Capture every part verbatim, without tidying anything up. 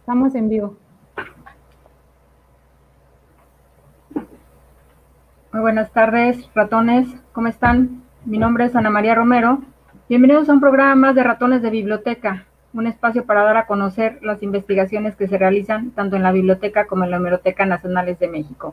Estamos en vivo. Muy buenas tardes, ratones. ¿Cómo están? Mi nombre es Ana María Romero. Bienvenidos a un programa más de Ratones de Biblioteca, un espacio para dar a conocer las investigaciones que se realizan tanto en la biblioteca como en la Hemeroteca Nacionales de México.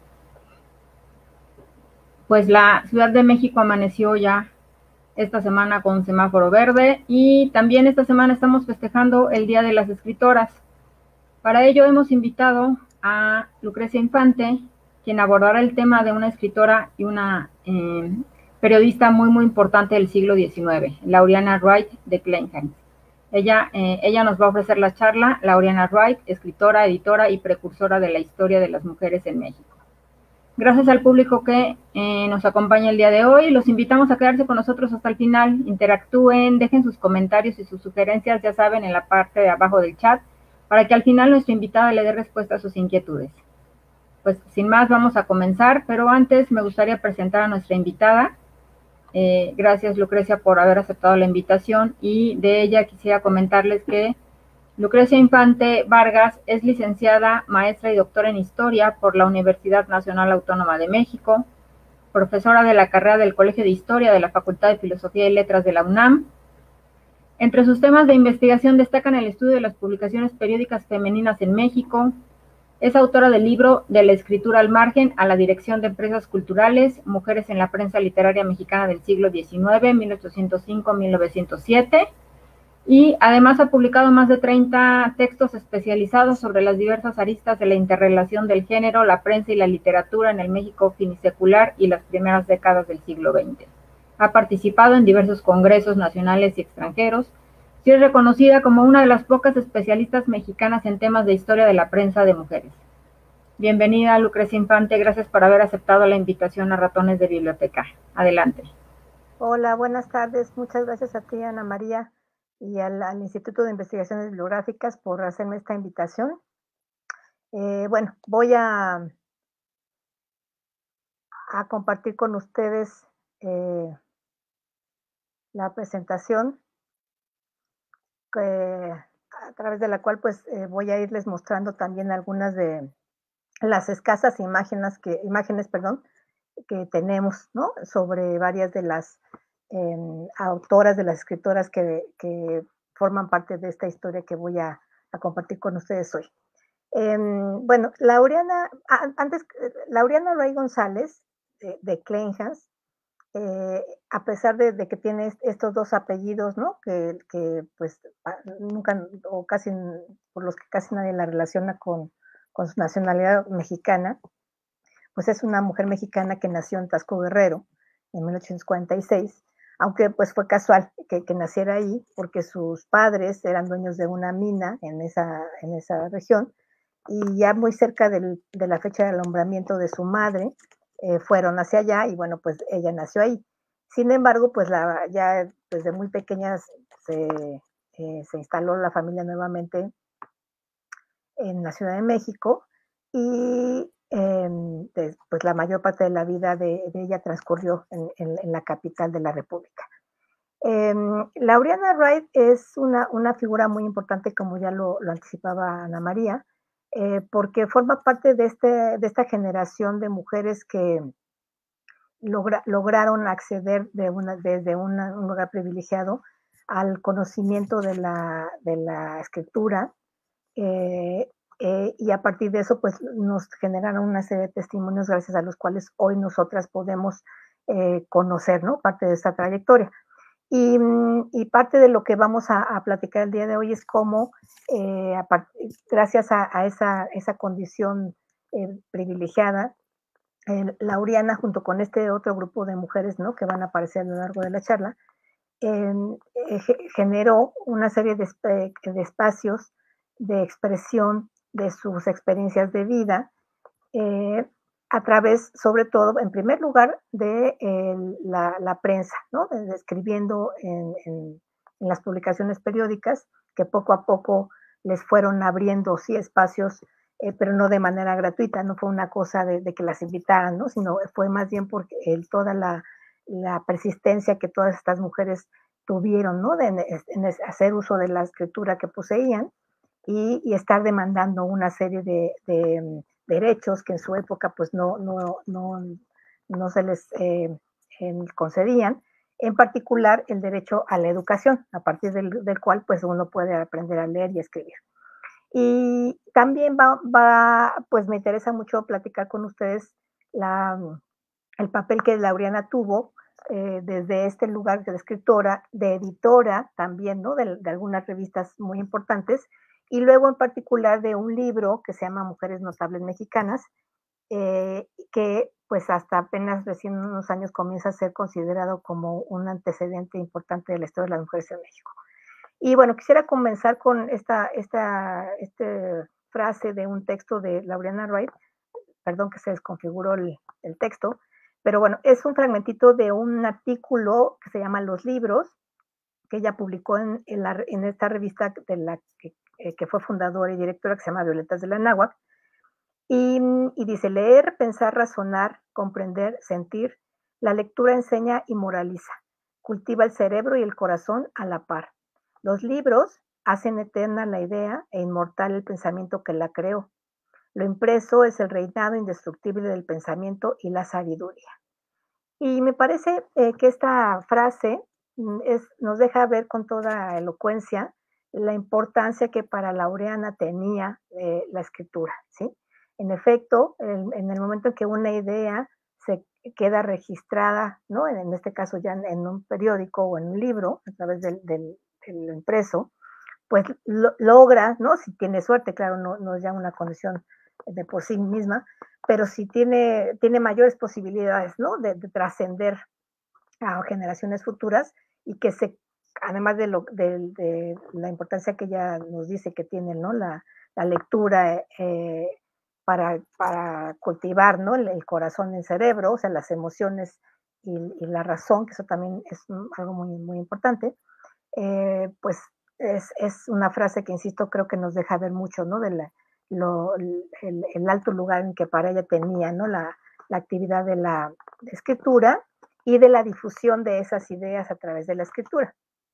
Pues la Ciudad de México amaneció ya esta semana con semáforo verde y también esta semana estamos festejando el Día de las Escritoras. Para ello hemos invitado a Lucrecia Infante, quien abordará el tema de una escritora y una eh, periodista muy muy importante del siglo diecinueve, Laureana Wright de Kleinhans. Ella, eh, ella nos va a ofrecer la charla, Laureana Wright, escritora, editora y precursora de la historia de las mujeres en México. Gracias al público que eh, nos acompaña el día de hoy, los invitamos a quedarse con nosotros hasta el final, interactúen, dejen sus comentarios y sus sugerencias, ya saben, en la parte de abajo del chat, para que al final nuestra invitada le dé respuesta a sus inquietudes. Pues sin más vamos a comenzar, pero antes me gustaría presentar a nuestra invitada. Eh, gracias Lucrecia por haber aceptado la invitación y de ella quisiera comentarles que Lucrecia Infante Vargas es licenciada, maestra y doctora en Historia por la Universidad Nacional Autónoma de México, profesora de la carrera del Colegio de Historia de la Facultad de Filosofía y Letras de la UNAM. Entre sus temas de investigación destacan el estudio de las publicaciones periódicas femeninas en México. Es autora del libro De la escritura al margen a la dirección de empresas culturales, mujeres en la prensa literaria mexicana del siglo diecinueve, mil ochocientos cinco a mil novecientos siete. Y además ha publicado más de treinta textos especializados sobre las diversas aristas de la interrelación del género, la prensa y la literatura en el México finisecular y las primeras décadas del siglo veinte. Ha participado en diversos congresos nacionales y extranjeros y es reconocida como una de las pocas especialistas mexicanas en temas de historia de la prensa de mujeres. Bienvenida, Lucrecia Infante, gracias por haber aceptado la invitación a Ratones de Biblioteca. Adelante. Hola, buenas tardes. Muchas gracias a ti, Ana María, y al, al Instituto de Investigaciones Bibliográficas por hacerme esta invitación. Eh, bueno, voy a, a compartir con ustedes eh, la presentación que, a través de la cual pues eh, voy a irles mostrando también algunas de las escasas imágenes que, imágenes, perdón, que tenemos, ¿no? Sobre varias de las eh, autoras, de las escritoras que, que forman parte de esta historia que voy a, a compartir con ustedes hoy. Eh, bueno, Laureana, antes, Laureana Ray González, de, de Kleinhans, eh, a pesar de, de, que tiene estos dos apellidos, ¿no? Que, que pues nunca, o casi, por los que casi nadie la relaciona con, con su nacionalidad mexicana, pues es una mujer mexicana que nació en Tasco Guerrero en mil ochocientos cuarenta y seis, aunque pues fue casual que, que naciera ahí porque sus padres eran dueños de una mina en esa, en esa región y ya muy cerca del, de la fecha de alumbramiento de su madre eh, fueron hacia allá y bueno, pues ella nació ahí. Sin embargo, pues la, ya desde muy pequeña se, eh, se instaló la familia nuevamente en la Ciudad de México y eh, pues la mayor parte de la vida de, de ella transcurrió en, en, en, la capital de la República. Eh, Laureana Wright es una, una, figura muy importante, como ya lo, lo anticipaba Ana María, eh, porque forma parte de, este, de esta generación de mujeres que logra, lograron acceder de una, desde una, un lugar privilegiado al conocimiento de la, de la escritura, eh, eh, y a partir de eso pues nos generaron una serie de testimonios gracias a los cuales hoy nosotras podemos eh, conocer, ¿no? Parte de esta trayectoria. Y, y parte de lo que vamos a, a, platicar el día de hoy es cómo, eh, a part, gracias a, a esa, esa condición eh, privilegiada, eh, Laureana, junto con este otro grupo de mujeres, ¿no? Que van a aparecer a lo largo de la charla, eh, eh, generó una serie de, de espacios de expresión de sus experiencias de vida, eh, a través, sobre todo, en primer lugar, de eh, la, la, prensa, ¿no? De, de escribiendo en, en, en, las publicaciones periódicas, que poco a poco les fueron abriendo, sí, espacios, eh, pero no de manera gratuita, no fue una cosa de, de que las invitaran, ¿no? Sino fue más bien porque el, toda la, la persistencia que todas estas mujeres tuvieron, ¿no? De en, en hacer uso de la escritura que poseían, y, y estar demandando una serie de, de mm, derechos que en su época pues no, no, no, no se les eh, en- concedían, en particular el derecho a la educación, a partir del, del cual pues uno puede aprender a leer y escribir. Y también va, va, pues me interesa mucho platicar con ustedes la, el papel que Laureana tuvo eh, desde este lugar de escritora, de editora también, ¿no? De, de algunas revistas muy importantes, y luego en particular de un libro que se llama Mujeres Notables Mexicanas, eh, que pues hasta apenas recién unos años comienza a ser considerado como un antecedente importante de la historia de las mujeres en México. Y bueno, quisiera comenzar con esta, esta, esta frase de un texto de Laureana Wright, perdón que se desconfiguró el, el texto, pero bueno, es un fragmentito de un artículo que se llama Los Libros, que ella publicó en, en, la, en esta revista de la que, eh, que, fue fundadora y directora, que se llama Violetas de la Náhuac, y, y dice, leer, pensar, razonar, comprender, sentir, la lectura enseña y moraliza, cultiva el cerebro y el corazón a la par. Los libros hacen eterna la idea e inmortal el pensamiento que la creó. Lo impreso es el reinado indestructible del pensamiento y la sabiduría. Y me parece eh, que esta frase mm, es, nos deja ver con toda elocuencia la importancia que para Laureana tenía eh, la escritura, ¿sí? En efecto, en, en, el momento en que una idea se queda registrada, ¿no? En, en este caso ya en, en, un periódico o en un libro, a través del, del, del impreso, pues lo, logra, ¿no? Si tiene suerte, claro, no, no es ya una condición de por sí misma, pero si tiene, tiene mayores posibilidades, ¿no? De, de trascender a generaciones futuras y que se, además de, lo, de, de, la importancia que ella nos dice que tiene, ¿no? La, la lectura eh, para, para cultivar, ¿no? El, el corazón y el cerebro, o sea, las emociones y, y la razón, que eso también es algo muy, muy importante, eh, pues es, es, una frase que, insisto, creo que nos deja ver mucho, ¿no? De la, lo, el, el, alto lugar en que para ella tenía, ¿no? La, la actividad de la escritura y de la difusión de esas ideas a través de la escritura.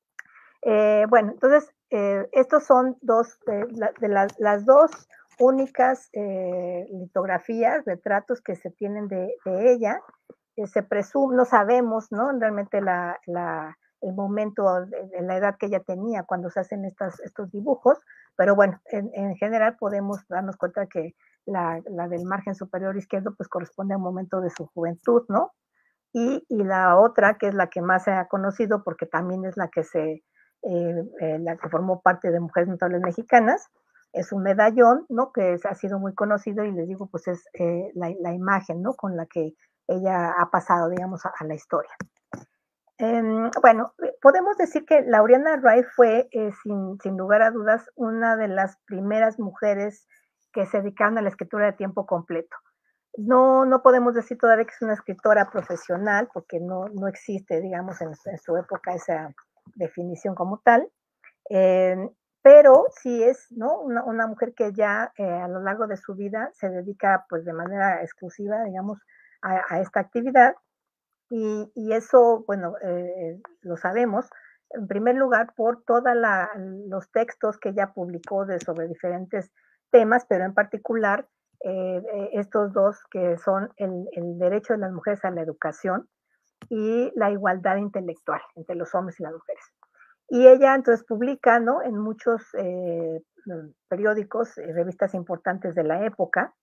Eh, bueno, entonces, eh, estos son dos, de, la, de la, las dos únicas eh, litografías, retratos que se tienen de, de ella. Eh, se presume, no sabemos, ¿no? Realmente la, la, el momento de, de, la edad que ella tenía cuando se hacen estas, estos dibujos, pero bueno, en, en general podemos darnos cuenta que la, la, del margen superior izquierdo pues corresponde a un momento de su juventud, ¿no? Y, y la otra, que es la que más se ha conocido porque también es la que se, eh, eh, la que formó parte de Mujeres Notables Mexicanas, es un medallón, ¿no? Que es, ha sido muy conocido y les digo, pues es eh, la, la, imagen, ¿no? Con la que ella ha pasado, digamos, a, a la historia. Eh, bueno, podemos decir que Laureana Wright fue, eh, sin, sin lugar a dudas, una de las primeras mujeres que se dedicaron a la escritura de tiempo completo. No, no podemos decir todavía que es una escritora profesional, porque no, no existe, digamos, en, en su época esa definición como tal, eh, pero sí es, ¿no? Una, una mujer que ya eh, a lo largo de su vida se dedica, pues, de manera exclusiva, digamos, a, a esta actividad, y, y eso, bueno, eh, lo sabemos, en primer lugar, por todos los textos que ella publicó de, sobre diferentes temas, pero en particular eh, estos dos que son el, el derecho de las mujeres a la educación y la igualdad intelectual entre los hombres y las mujeres. Y ella entonces publica, ¿no? En muchos eh, periódicos, eh, revistas importantes de la época.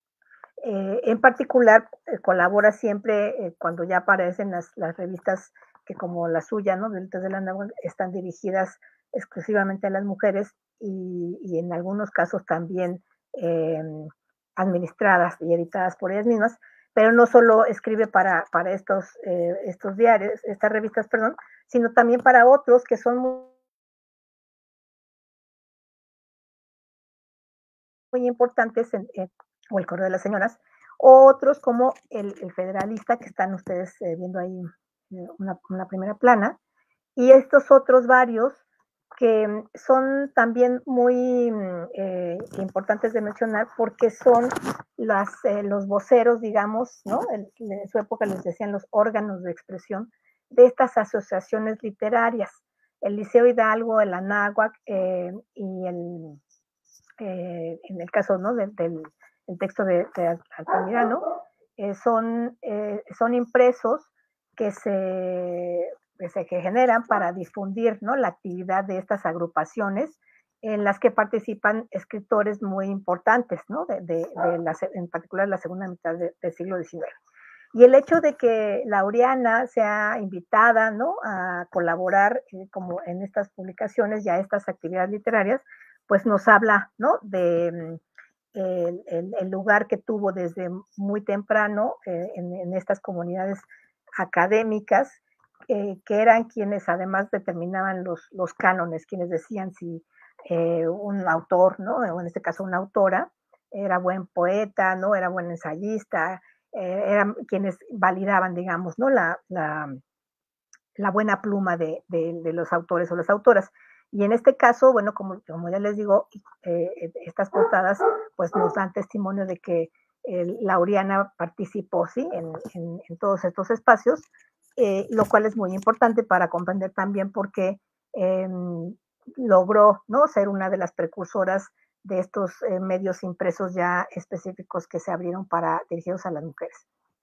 Eh, en particular, eh, colabora siempre eh, cuando ya aparecen las, las, revistas que como la suya, ¿no? Violetas de la Náhuac, están dirigidas exclusivamente a las mujeres y, y en algunos casos también eh, administradas y editadas por ellas mismas, pero no solo escribe para, para estos, eh, estos diarios, estas revistas, perdón, sino también para otros que son muy, muy importantes, en, en, o el Correo de las Señoras, otros como el, el Federalista, que están ustedes eh, viendo ahí eh, una, una primera plana, y estos otros varios que son también muy eh, importantes de mencionar porque son las, eh, los voceros, digamos, ¿no? En, en su época les decían los órganos de expresión de estas asociaciones literarias, el Liceo Hidalgo, el Anáhuac eh, y el eh, en el caso, ¿no?, del, del el texto de, de Altamirano, eh, son, eh, son impresos que se, que se que generan para difundir, ¿no?, la actividad de estas agrupaciones en las que participan escritores muy importantes, ¿no?, de, de, de la, en particular la segunda mitad de, del siglo diecinueve. Y el hecho de que Laureana sea invitada, ¿no?, a colaborar eh, como en estas publicaciones y a estas actividades literarias, pues nos habla, ¿no?, de el, el, el lugar que tuvo desde muy temprano eh, en, en, estas comunidades académicas, eh, que eran quienes además determinaban los, los cánones, quienes decían si eh, un autor, ¿no?, o en este caso una autora, era buen poeta, ¿no?, era buen ensayista, eh, eran quienes validaban, digamos, ¿no?, la, la, la buena pluma de, de, de, los autores o las autoras. Y en este caso, bueno, como, como ya les digo, eh, estas portadas pues nos dan testimonio de que eh, Laureana participó, ¿sí?, en, en, en todos estos espacios, eh, lo cual es muy importante para comprender también por qué eh, logró, ¿no?, ser una de las precursoras de estos eh, medios impresos ya específicos que se abrieron para dirigidos a las mujeres.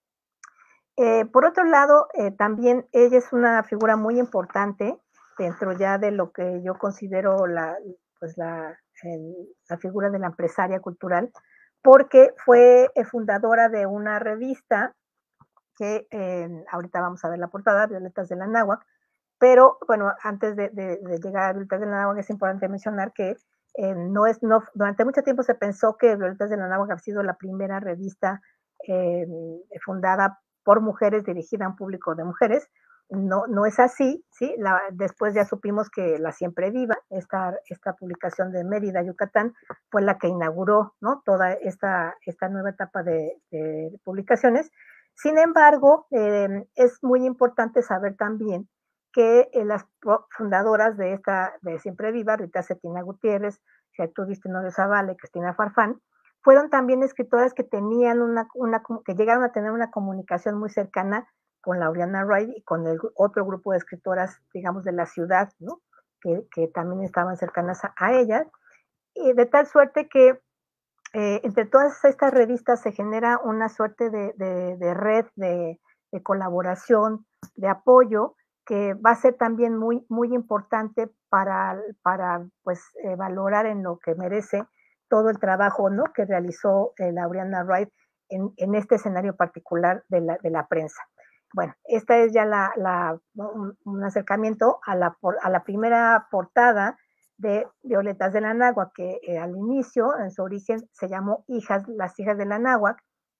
Eh, por otro lado, eh, también ella es una figura muy importante dentro ya de lo que yo considero la, pues la, el, la figura de la empresaria cultural, porque fue eh, fundadora de una revista que eh, ahorita vamos a ver la portada, Violetas de la Náhuac, pero bueno, antes de, de, de llegar a Violetas de la Náhuac es importante mencionar que eh, no es, no, durante mucho tiempo se pensó que Violetas de la Náhuac ha sido la primera revista eh, fundada por mujeres, dirigida a un público de mujeres. No, no es así, ¿sí? La, después ya supimos que La Siempre Viva, esta, esta publicación de Mérida, Yucatán, fue la que inauguró, ¿no?, toda esta, esta nueva etapa de, de publicaciones. Sin embargo, eh, es muy importante saber también que eh, las fundadoras de esta, de Siempre Viva, Rita Cetina Gutiérrez, Gertrudis Tenorio Zavala y Cristina Farfán, fueron también escritoras que tenían una, una, que llegaron a tener una comunicación muy cercana con Laureana Wright y con el otro grupo de escritoras, digamos, de la ciudad, ¿no?, que, que también estaban cercanas a, a ellas, y de tal suerte que eh, entre todas estas revistas se genera una suerte de, de, de red de, de colaboración, de apoyo, que va a ser también muy, muy importante para, para pues, eh, valorar en lo que merece todo el trabajo, ¿no?, que realizó eh, Laureana Wright en, en, este escenario particular de la, de la prensa. Bueno, esta es ya la, la, un, un acercamiento a la, a la primera portada de Violetas de la Náhuac, que eh, al inicio, en su origen, se llamó Hijas, las hijas de la Náhuac.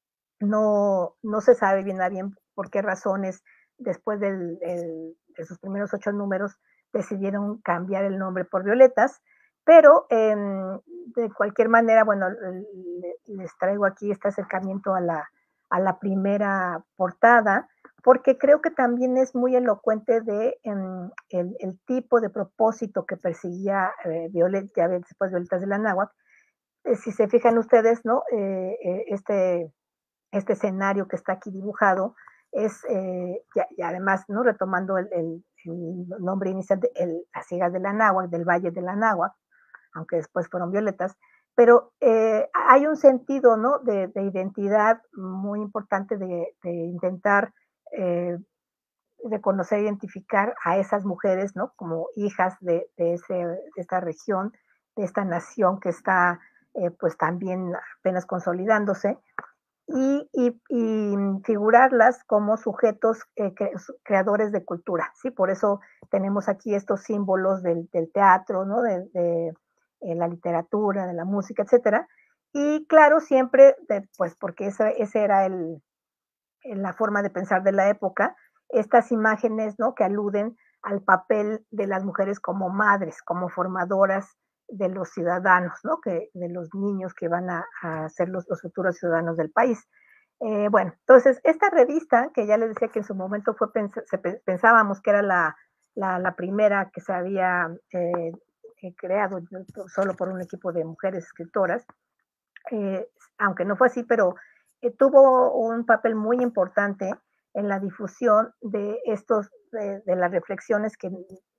No, no se sabe bien a bien por qué razones, después del, el, de sus primeros ocho números, decidieron cambiar el nombre por Violetas, pero eh, de cualquier manera, bueno, les traigo aquí este acercamiento a la, a la primera portada, porque creo que también es muy elocuente de um, el, el, tipo de propósito que perseguía eh, Violet, ya ven, después Violetas de la Náhuac. Eh, si se fijan ustedes, ¿no?, eh, eh, este, este escenario que está aquí dibujado es, eh, y, y además, ¿no?, retomando el, el, el nombre inicial de el, las hijas de la Náhuac, del Valle de la Náhuac, aunque después fueron violetas, pero eh, hay un sentido, ¿no?, de, de identidad muy importante de, de intentar eh, reconocer, identificar a esas mujeres, ¿no?, como hijas de, de, ese, de esta región, de esta nación que está eh, pues también apenas consolidándose, y, y, y figurarlas como sujetos eh, cre creadores de cultura, ¿sí? Por eso tenemos aquí estos símbolos del, del teatro, ¿no?, de, de eh, la literatura, de la música, etcétera. Y claro, siempre, de, pues porque ese, ese era el, la forma de pensar de la época, estas imágenes, ¿no?, que aluden al papel de las mujeres como madres, como formadoras de los ciudadanos, ¿no?, que, de los niños que van a, a ser los, los futuros ciudadanos del país. Eh, bueno, entonces, esta revista, que ya les decía que en su momento fue pens se pensábamos que era la, la, la primera que se había eh, creado solo por un equipo de mujeres escritoras, eh, aunque no fue así, pero eh, tuvo un papel muy importante en la difusión de estos, de, de las reflexiones que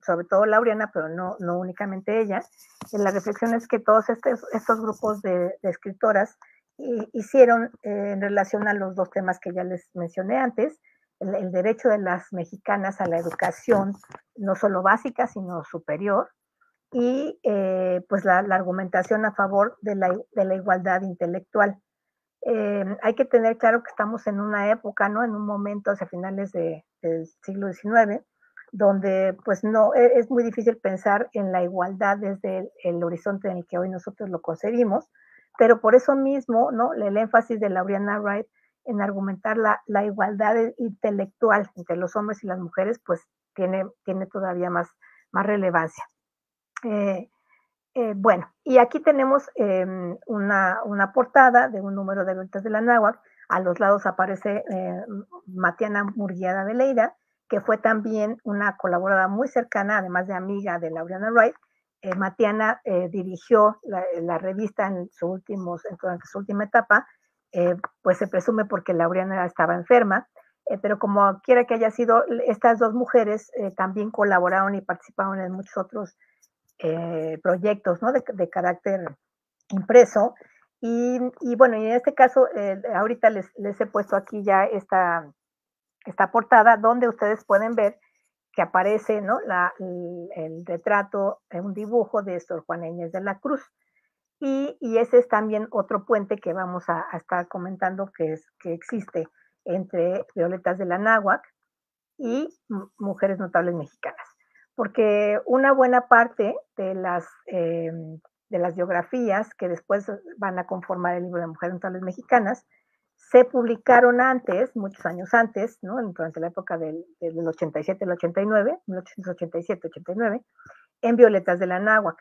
sobre todo Laureana, pero no, no únicamente ella. La reflexión es que todos estos, estos grupos de, de escritoras eh, hicieron eh, en relación a los dos temas que ya les mencioné antes, el, el derecho de las mexicanas a la educación, no solo básica, sino superior, y eh, pues la, la, argumentación a favor de la, de la igualdad intelectual. Eh, hay que tener claro que estamos en una época, ¿no? En un momento hacia finales de, del siglo diecinueve, donde pues no, es muy difícil pensar en la igualdad desde el, el horizonte en el que hoy nosotros lo concebimos, pero por eso mismo, ¿no? El énfasis de Laureana Wright en argumentar la, la igualdad intelectual entre los hombres y las mujeres, pues tiene, tiene todavía más, más relevancia. Eh, eh, bueno, y aquí tenemos eh, una, una portada de un número de Violetas de la Náhuac. A los lados aparece eh, Matiana Murguía de Leira, que fue también una colaboradora muy cercana, además de amiga de Laureana Wright. Eh, Matiana eh, dirigió la, la, revista en su, últimos, en su última etapa, eh, pues se presume porque Laureana estaba enferma, eh, pero como quiera que haya sido, estas dos mujeres eh, también colaboraron y participaron en muchos otros Eh, proyectos, ¿no? de, de carácter impreso. Y, y, bueno, y en este caso, eh, ahorita les, les, he puesto aquí ya esta, esta portada donde ustedes pueden ver que aparece, ¿no? La, el, el retrato, un dibujo de Sor Juana Inés de la Cruz. Y, y ese es también otro puente que vamos a, a estar comentando que, es, que existe entre Violetas de la Náhuac y Mujeres Notables Mexicanas. Porque una buena parte de las, eh, de las biografías que después van a conformar el libro de Mujeres Notables Mexicanas se publicaron antes, muchos años antes, ¿no? Durante la época del, del ochenta y siete al ochenta y nueve, mil ochocientos ochenta y siete ochenta y nueve, en Violetas de la Náhuac.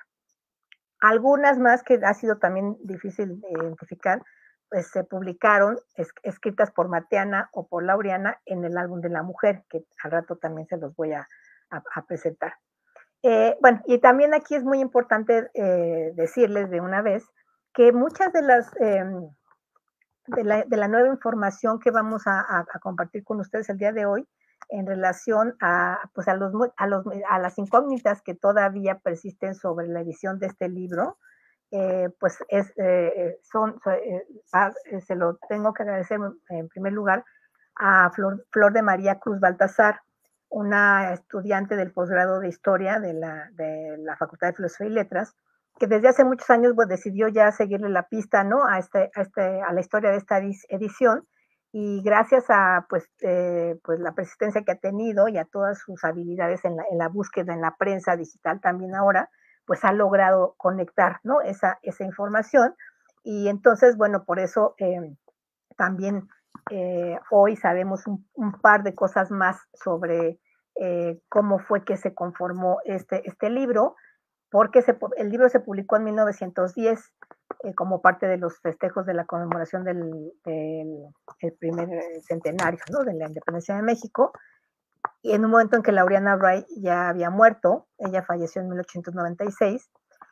Algunas más que ha sido también difícil de identificar, pues se publicaron es, escritas por Matiana o por Laureana en el álbum de la mujer, que al rato también se los voy a, a, a presentar. Eh, bueno, y también aquí es muy importante eh, decirles de una vez que muchas de las eh, de, la, de la nueva información que vamos a, a, a compartir con ustedes el día de hoy en relación a, pues a, los, a, los, a las incógnitas que todavía persisten sobre la edición de este libro, eh, pues es, eh, son, eh, se lo tengo que agradecer en primer lugar a Flor, Flor de María Cruz Baltasar, una estudiante del posgrado de Historia de la, de la Facultad de Filosofía y Letras, que desde hace muchos años pues, decidió ya seguirle la pista, ¿no? A, este, a, este, a la historia de esta edición, y gracias a pues, eh, pues la persistencia que ha tenido y a todas sus habilidades en la, en la búsqueda en la prensa digital también ahora, pues ha logrado conectar, ¿no? Esa, esa información, y entonces, bueno, por eso eh, también eh, hoy sabemos un, un, par de cosas más sobre eh, cómo fue que se conformó este, este libro, porque se, el libro se publicó en mil novecientos diez eh, como parte de los festejos de la conmemoración del, del el primer centenario, ¿no? De la independencia de México, y en un momento en que Laureana Wright ya había muerto, ella falleció en mil ochocientos noventa y seis,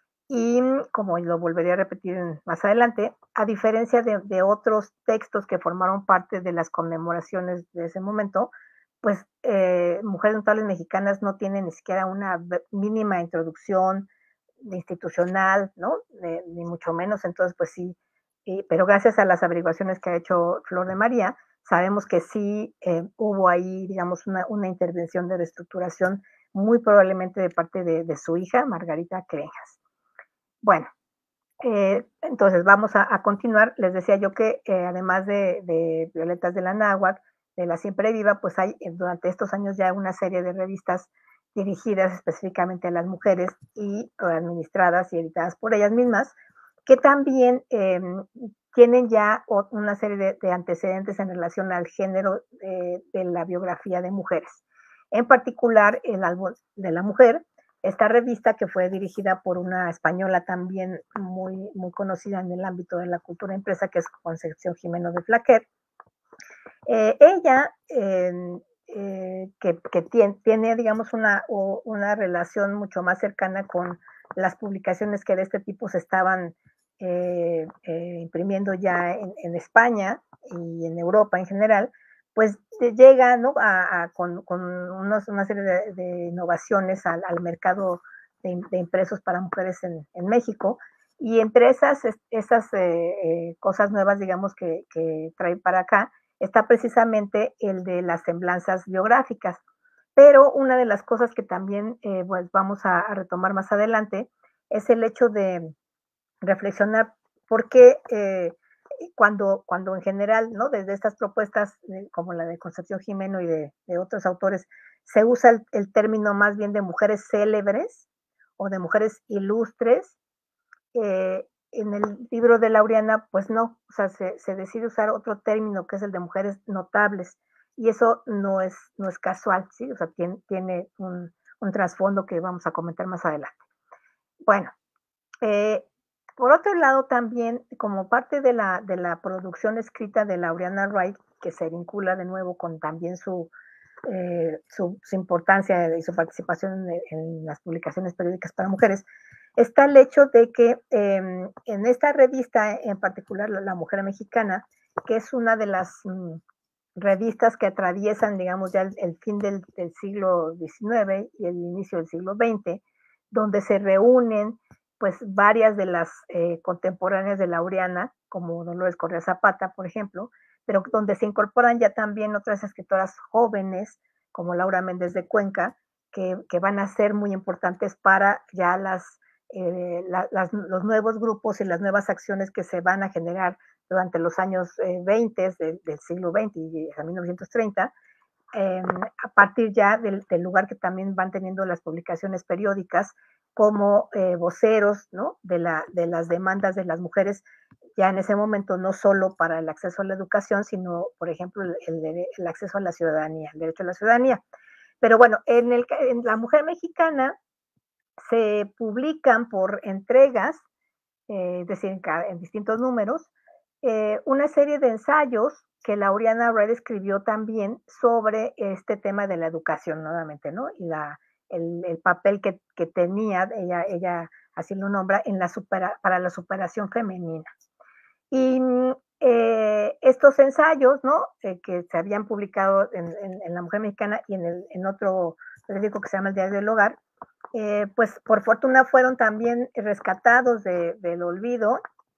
y como lo volveré a repetir más adelante, a diferencia de, de otros textos que formaron parte de las conmemoraciones de ese momento, pues eh, Mujeres Notables Mexicanas no tienen ni siquiera una mínima introducción institucional, ¿no? Eh, ni mucho menos, entonces pues sí, eh, pero gracias a las averiguaciones que ha hecho Flor de María, sabemos que sí eh, hubo ahí, digamos, una, una intervención de reestructuración muy probablemente de parte de, de su hija, Margarita Crenjas. Bueno, eh, entonces vamos a, a, continuar. Les decía yo que eh, además de, de Violetas de la Náhuac, de La Siempre Viva, pues hay eh, durante estos años ya una serie de revistas dirigidas específicamente a las mujeres y administradas y editadas por ellas mismas, que también eh, tienen ya una serie de, de antecedentes en relación al género de, de la biografía de mujeres. En particular, el álbum de la mujer, esta revista que fue dirigida por una española también muy, muy conocida en el ámbito de la cultura impresa, que es Concepción Jimeno de Flaquer. Eh, ella, eh, eh, que, que tiene, tiene, digamos, una, una relación mucho más cercana con las publicaciones que de este tipo se estaban eh, eh, imprimiendo ya en, en España y en Europa en general, pues llega, ¿no? a, a, con, con unos, una serie de, de innovaciones al, al mercado de, de, impresos para mujeres en, en México, y entre esas, esas eh, eh, cosas nuevas, digamos, que, que trae para acá, está precisamente el de las semblanzas biográficas. Pero una de las cosas que también eh, pues vamos a, a retomar más adelante es el hecho de reflexionar por qué eh, cuando, cuando en general, ¿no? Desde estas propuestas, eh, como la de Concepción Jimeno y de, de otros autores, se usa el, el, término más bien de mujeres célebres o de mujeres ilustres. Eh, en el libro de Laureana, pues no, o sea, se, se, decide usar otro término que es el de mujeres notables, y eso no es, no es casual, ¿sí? O sea, tiene, tiene un, un trasfondo que vamos a comentar más adelante. Bueno, eh, por otro lado, también, como parte de la, de la producción escrita de Laureana Wright, que se vincula de nuevo con también su, eh, su, su importancia y su participación en, en, las publicaciones periódicas para mujeres, está el hecho de que eh, en esta revista, en particular La Mujer Mexicana, que es una de las mm, revistas que atraviesan, digamos, ya el, el fin del, del siglo diecinueve y el inicio del siglo veinte, donde se reúnen pues varias de las eh, contemporáneas de Laureana, como Dolores Correa Zapata, por ejemplo, pero donde se incorporan ya también otras escritoras jóvenes, como Laura Méndez de Cuenca, que, que van a ser muy importantes para ya las, eh, la, las, los nuevos grupos y las nuevas acciones que se van a generar durante los años eh, veinte del, del siglo veinte y hasta mil novecientos treinta, eh, a partir ya del, del lugar que también van teniendo las publicaciones periódicas como eh, voceros, ¿no? de, la, de las demandas de las mujeres, ya en ese momento no solo para el acceso a la educación, sino, por ejemplo, el, el, el acceso a la ciudadanía, el derecho a la ciudadanía. Pero bueno, en, el, en La Mujer Mexicana se publican por entregas, eh, es decir, en, en distintos números, eh, una serie de ensayos que Laureana Wright escribió también sobre este tema de la educación, nuevamente, ¿no? Y la, el, el papel que, que, tenía, ella, ella así lo nombra, en la supera, para la superación femenina. Y eh, estos ensayos, ¿no? Eh, que se habían publicado en, en, en La Mujer Mexicana y en, el, en otro periódico que se llama El Diario del Hogar, eh, pues por fortuna fueron también rescatados de, del olvido,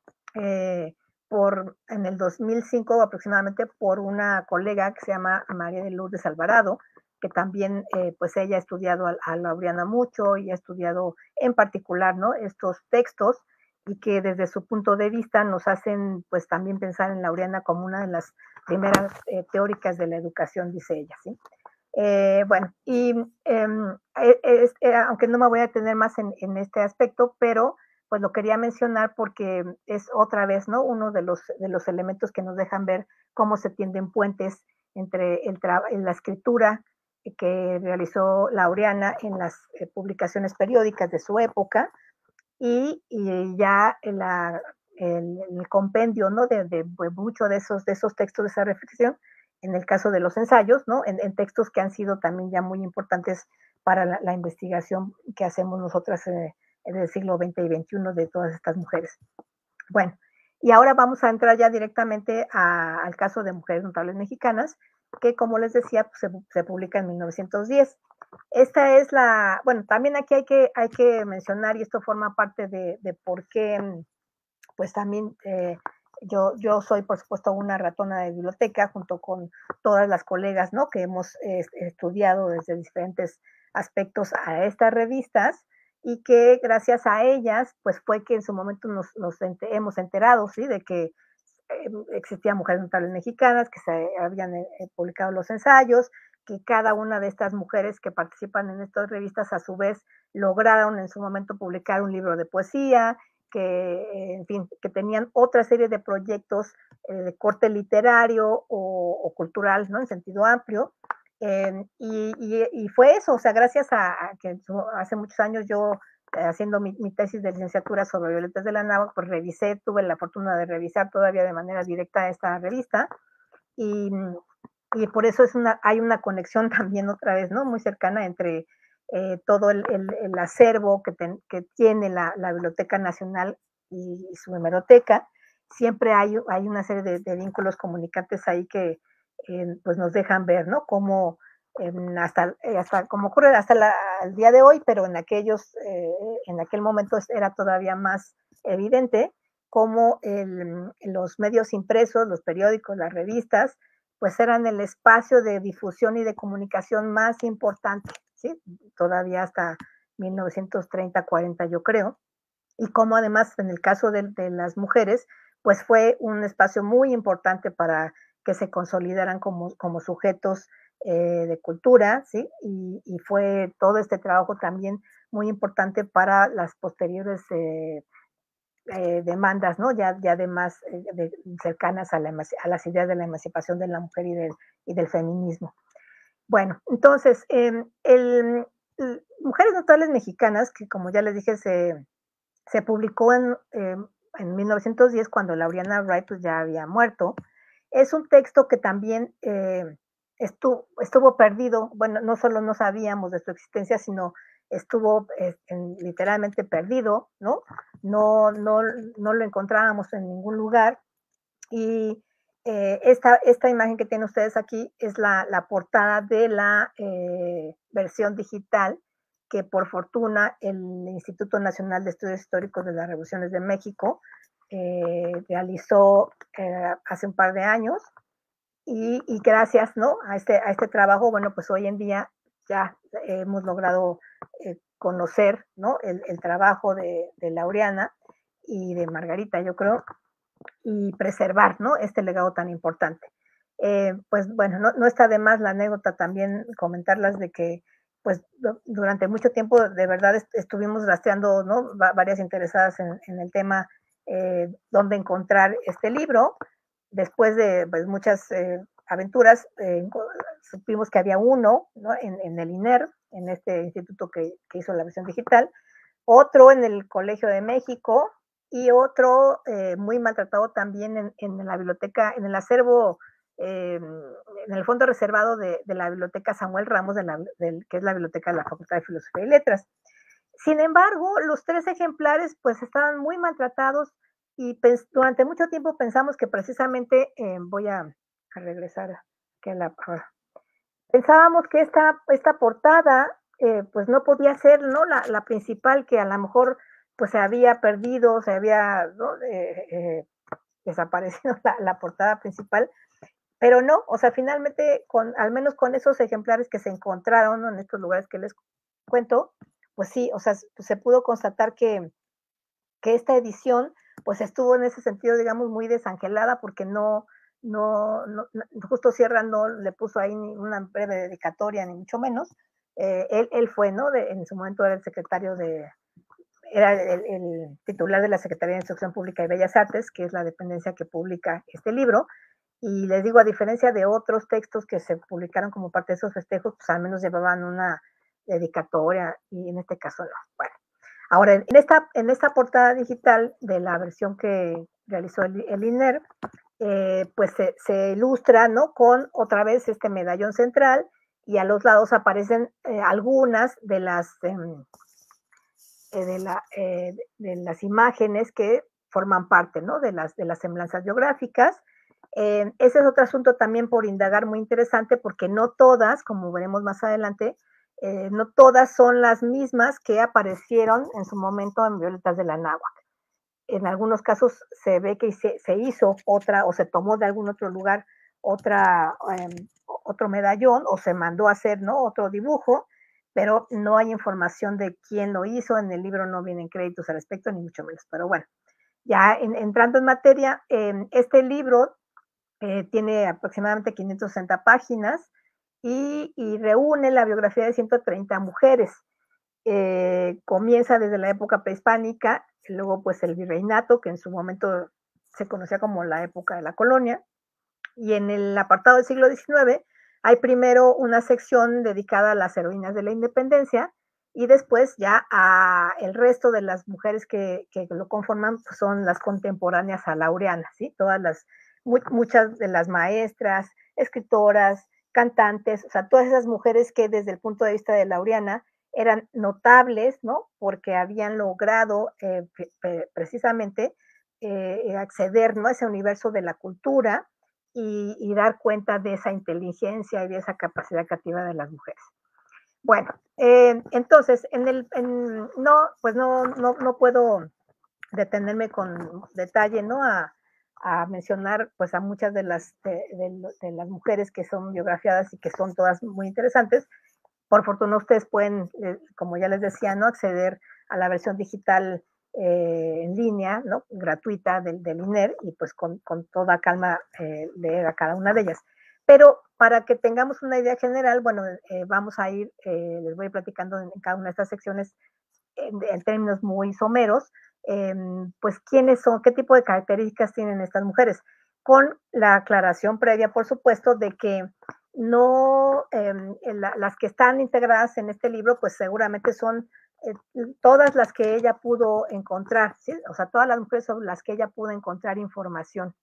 eh, por, en el dos mil cinco aproximadamente, por una colega que se llama María de Lourdes Alvarado, que también, eh, pues ella ha estudiado a, a Laureana mucho y ha estudiado en particular, ¿no? Estos textos, y que desde su punto de vista nos hacen, pues también pensar en Laureana como una de las primeras eh, teóricas de la educación, dice ella, ¿sí? Eh, bueno, y eh, es, eh, aunque no me voy a detener más en, en este aspecto, pero pues lo quería mencionar porque es otra vez, ¿no? Uno de los, de los elementos que nos dejan ver cómo se tienden puentes entre el en la escritura que realizó Laureana en las eh, publicaciones periódicas de su época y, y ya la, el, el, compendio, ¿no? De, de, de muchos de esos, de esos textos, de esa reflexión, en el caso de los ensayos, ¿no? En, en textos que han sido también ya muy importantes para la, la investigación que hacemos nosotras eh, en el siglo veinte y veintiuno de todas estas mujeres. Bueno, y ahora vamos a entrar ya directamente a, al caso de Mujeres Notables Mexicanas, que como les decía, pues, se, se publica en mil novecientos diez. Esta es la, bueno, también aquí hay que, hay que mencionar, y esto forma parte de, de por qué, pues también eh, yo, yo soy, por supuesto, una ratona de biblioteca, junto con todas las colegas, ¿no? Que hemos eh, estudiado desde diferentes aspectos a estas revistas, y que gracias a ellas, pues fue que en su momento nos, nos enter, hemos enterado, ¿sí? De que eh, existían Mujeres Notables Mexicanas, que se habían eh, publicado los ensayos, que cada una de estas mujeres que participan en estas revistas a su vez lograron en su momento publicar un libro de poesía, que, en fin, que tenían otra serie de proyectos eh, de corte literario o, o, cultural, ¿no? En sentido amplio. Eh, y, y, y, fue eso, o sea, gracias a, a que hace muchos años yo, eh, haciendo mi, mi, tesis de licenciatura sobre Violetas de la Náhuac, pues revisé, tuve la fortuna de revisar todavía de manera directa esta revista, y, y por eso es una, hay una conexión también otra vez, ¿no? Muy cercana entre eh, todo el, el, el acervo que, ten, que tiene la, la Biblioteca Nacional y, y su hemeroteca. Siempre hay, hay una serie de, de vínculos comunicantes ahí que, eh, pues nos dejan ver, ¿no? Cómo em, hasta, eh, hasta como ocurre hasta la, el día de hoy, pero en aquellos, eh, en aquel momento era todavía más evidente cómo el, los medios impresos, los periódicos, las revistas, pues eran el espacio de difusión y de comunicación más importante, ¿sí? Todavía hasta mil novecientos treinta, cuarenta, yo creo, y cómo además en el caso de, de las mujeres, pues fue un espacio muy importante para que se consolidaran como, como sujetos eh, de cultura, ¿sí? Y, y, fue todo este trabajo también muy importante para las posteriores eh, eh, demandas, ¿no? Ya, ya de más eh, de, cercanas a, la, a, las ideas de la emancipación de la mujer y del, y del feminismo. Bueno, entonces, eh, el, el, Mujeres Notables Mexicanas, que como ya les dije, se, se publicó en, eh, en mil novecientos diez, cuando Laureana Wright pues, ya había muerto. Es un texto que también eh, estuvo, estuvo perdido. Bueno, no solo no sabíamos de su existencia, sino estuvo eh, en, literalmente perdido, ¿no? No, no, no lo encontrábamos en ningún lugar. Y eh, esta, esta imagen que tienen ustedes aquí es la, la portada de la eh, versión digital que por fortuna el Instituto Nacional de Estudios Históricos de las Revoluciones de México eh, realizó eh, hace un par de años, y, y gracias, ¿no? a, este, a este trabajo, bueno, pues hoy en día ya hemos logrado eh, conocer, ¿no? el, el trabajo de, de Laureana y de Margarita, yo creo, y preservar, ¿no? Este legado tan importante. Eh, pues bueno, no, no, está de más la anécdota también comentarlas de que pues durante mucho tiempo de verdad est estuvimos rastreando, ¿no? Va varias interesadas en, en el tema eh, dónde encontrar este libro. Después de pues, muchas eh, aventuras, eh, supimos que había uno, ¿no? en, en el INER, en este instituto que, que hizo la versión digital, otro en el Colegio de México, y otro eh, muy maltratado también en, en, la biblioteca, en el acervo, eh, en el fondo reservado de, de la biblioteca Samuel Ramos, de la, de, que es la biblioteca de la Facultad de Filosofía y Letras. Sin embargo, los tres ejemplares pues estaban muy maltratados, y pens durante mucho tiempo pensamos que precisamente, eh, voy a, a regresar que la, a, pensábamos que esta, esta portada eh, pues no podía ser, ¿no? La, la principal, que a lo mejor pues se había perdido, se había, ¿no? eh, eh, desaparecido la, la, portada principal, pero no, o sea, finalmente, con, al menos con esos ejemplares que se encontraron, ¿no? En estos lugares que les cuento, pues sí, o sea, se pudo constatar que, que esta edición pues estuvo en ese sentido, digamos, muy desangelada, porque no, no, no, justo Sierra no le puso ahí ni una breve dedicatoria, ni mucho menos. Eh, él, él fue, ¿no? De, en su momento era el secretario de, era el, el, titular de la Secretaría de Instrucción Pública y Bellas Artes, que es la dependencia que publica este libro. Y les digo, a diferencia de otros textos que se publicaron como parte de esos festejos, pues al menos llevaban una dedicatoria, y en este caso no. Bueno, ahora, en esta, en esta portada digital de la versión que realizó el, el INER, eh, pues se, se ilustra, ¿no? Con otra vez este medallón central, y a los lados aparecen eh, algunas de las, eh, de, la, eh, de las imágenes que forman parte, ¿no? De las, de las semblanzas biográficas. Eh, ese es otro asunto también por indagar muy interesante, porque no todas, como veremos más adelante, eh, no todas son las mismas que aparecieron en su momento en Violetas de la Náhuac. En algunos casos se ve que se, se hizo otra, o se tomó de algún otro lugar otra, eh, otro medallón, o se mandó a hacer, ¿no? Otro dibujo, pero no hay información de quién lo hizo. En el libro no vienen créditos al respecto, ni mucho menos. Pero bueno, ya en, entrando en materia, eh, este libro eh, tiene aproximadamente quinientas sesenta páginas, y, y reúne la biografía de ciento treinta mujeres. Eh, comienza desde la época prehispánica, luego pues el virreinato, que en su momento se conocía como la época de la colonia, y en el apartado del siglo diecinueve hay primero una sección dedicada a las heroínas de la independencia, y después ya a el resto de las mujeres que, que lo conforman, pues son las contemporáneas a Laureana, ¿sí? Todas las, muy, muchas de las maestras, escritoras, cantantes, o sea, todas esas mujeres que desde el punto de vista de Laureana eran notables, ¿no? Porque habían logrado eh, pre precisamente eh, acceder, ¿no? A ese universo de la cultura, y, y dar cuenta de esa inteligencia y de esa capacidad creativa de las mujeres. Bueno, eh, entonces, en el, en, no, pues no, no, no puedo detenerme con detalle, ¿no? A, a mencionar, pues, a muchas de las, de, de, de las mujeres que son biografiadas y que son todas muy interesantes. Por fortuna ustedes pueden, eh, como ya les decía, ¿no? Acceder a la versión digital eh, en línea, ¿no? Gratuita del, del I N E R y pues con, con toda calma eh, leer a cada una de ellas. Pero para que tengamos una idea general, bueno, eh, vamos a ir, eh, les voy platicando en, en cada una de estas secciones en, en términos muy someros, eh, pues quiénes son, qué tipo de características tienen estas mujeres, con la aclaración previa, por supuesto, de que no, eh, la, las que están integradas en este libro, pues seguramente son eh, todas las que ella pudo encontrar, ¿sí? O sea, todas las mujeres sobre las que ella pudo encontrar información,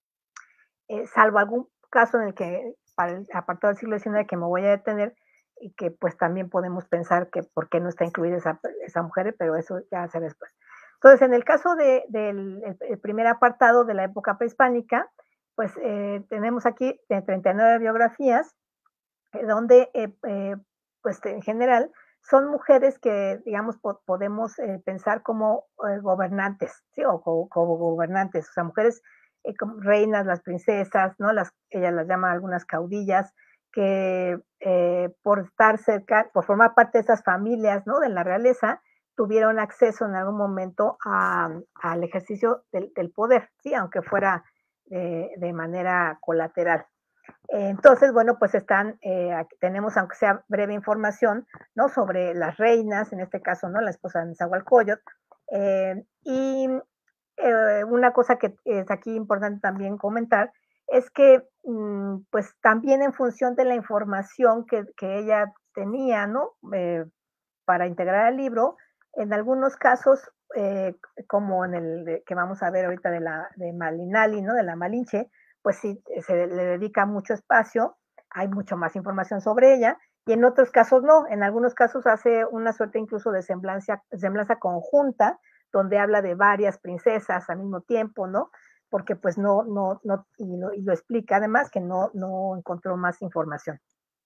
eh, salvo algún caso en el que, para el apartado del siglo diecinueve que me voy a detener, y que pues también podemos pensar que por qué no está incluida esa, esa mujer, pero eso ya será después. Entonces, en el caso de, del el primer apartado de la época prehispánica, pues eh, tenemos aquí de treinta y nueve biografías, eh, donde eh, eh, pues en general son mujeres que, digamos, po podemos eh, pensar como eh, gobernantes, ¿sí? O como, como gobernantes, o sea, mujeres eh, como reinas, las princesas, ¿no? Las, ella las llama algunas caudillas, que eh, por estar cerca, por formar parte de esas familias, ¿no? De la realeza, tuvieron acceso en algún momento a, al ejercicio del, del, poder, ¿sí? Aunque fuera de, de manera colateral. Entonces, bueno, pues están, eh, aquí tenemos, aunque sea breve información, ¿no? Sobre las reinas, en este caso, ¿no? La esposa de Nezahualcóyotl. Eh, y eh, una cosa que es aquí importante también comentar es que, mmm, pues también en función de la información que, que ella tenía, ¿no? Eh, para integrar el libro, en algunos casos, eh, como en el de, que vamos a ver ahorita de la de Malinali, ¿no? De la Malinche, pues sí, se le dedica mucho espacio, hay mucho más información sobre ella, y en otros casos no, en algunos casos hace una suerte incluso de semblanza, semblanza conjunta, donde habla de varias princesas al mismo tiempo, ¿no? Porque pues no, no, no, y lo, y lo explica además que no, no encontró más información.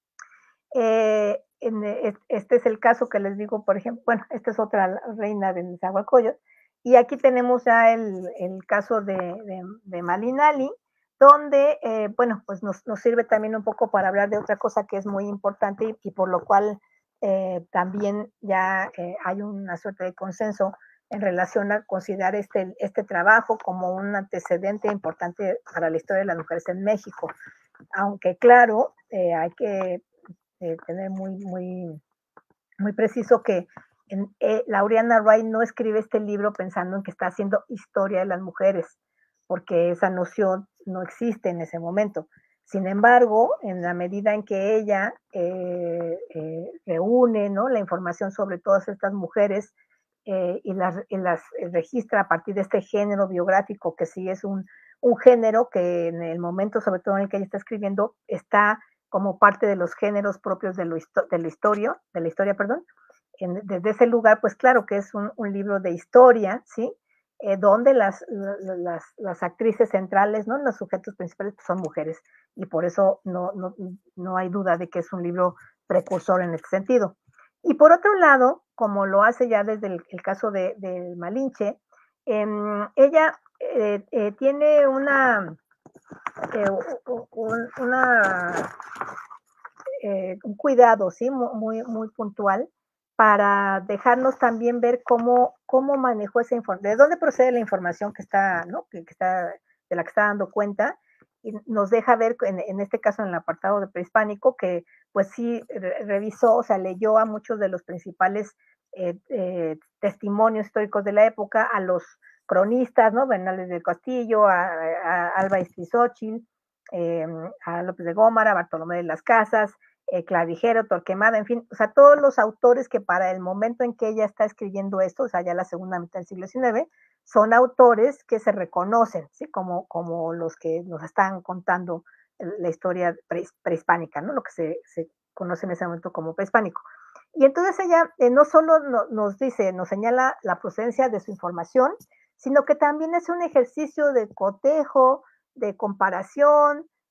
Eh, en, este es el caso que les digo, por ejemplo, bueno, esta es otra reina de Nezahualcóyotl, y aquí tenemos ya el, el caso de, de, de Malinali, donde, eh, bueno, pues nos, nos, sirve también un poco para hablar de otra cosa que es muy importante y, y por lo cual eh, también ya eh, hay una suerte de consenso en relación a considerar este, este trabajo como un antecedente importante para la historia de las mujeres en México. Aunque claro, eh, hay que eh, tener muy, muy, muy preciso que en, eh, Laureana Wright no escribe este libro pensando en que está haciendo historia de las mujeres, porque esa noción no existe en ese momento. Sin embargo, en la medida en que ella eh, eh, reúne, ¿no? La información sobre todas estas mujeres eh, y, las, y las registra a partir de este género biográfico, que sí es un, un género que en el momento, sobre todo en el que ella está escribiendo, está como parte de los géneros propios de, lo, de, la, historia, de la historia, perdón. En, desde ese lugar, pues claro que es un, un libro de historia, ¿sí? Eh, donde las, las, las, actrices centrales, ¿no? Los sujetos principales pues, son mujeres, y por eso no, no, no hay duda de que es un libro precursor en este sentido. Y por otro lado, como lo hace ya desde el, el caso de, de Malinche, eh, ella eh, eh, tiene una, eh, un, una eh, un cuidado, ¿sí? Muy, muy puntual, para dejarnos también ver cómo, cómo manejó esa información, de dónde procede la información que está, ¿no? Que, que está, de la que está dando cuenta, y nos deja ver, en, en este caso en el apartado de prehispánico, que pues sí re, revisó, o sea, leyó a muchos de los principales eh, eh, testimonios históricos de la época, a los cronistas, ¿no? Bernales del Castillo, a, a Alba Istizóchil, eh, a López de Gómara, a Bartolomé de las Casas, eh, Clavijero, Torquemada, en fin, o sea, todos los autores que para el momento en que ella está escribiendo esto, o sea, ya la segunda mitad del siglo diecinueve, son autores que se reconocen, ¿sí? Como, como los que nos están contando la historia pre, prehispánica, ¿no? Lo que se, se conoce en ese momento como prehispánico. Y entonces ella eh, no solo no, nos dice, nos señala la procedencia de su información, sino que también es un ejercicio de cotejo, de comparación,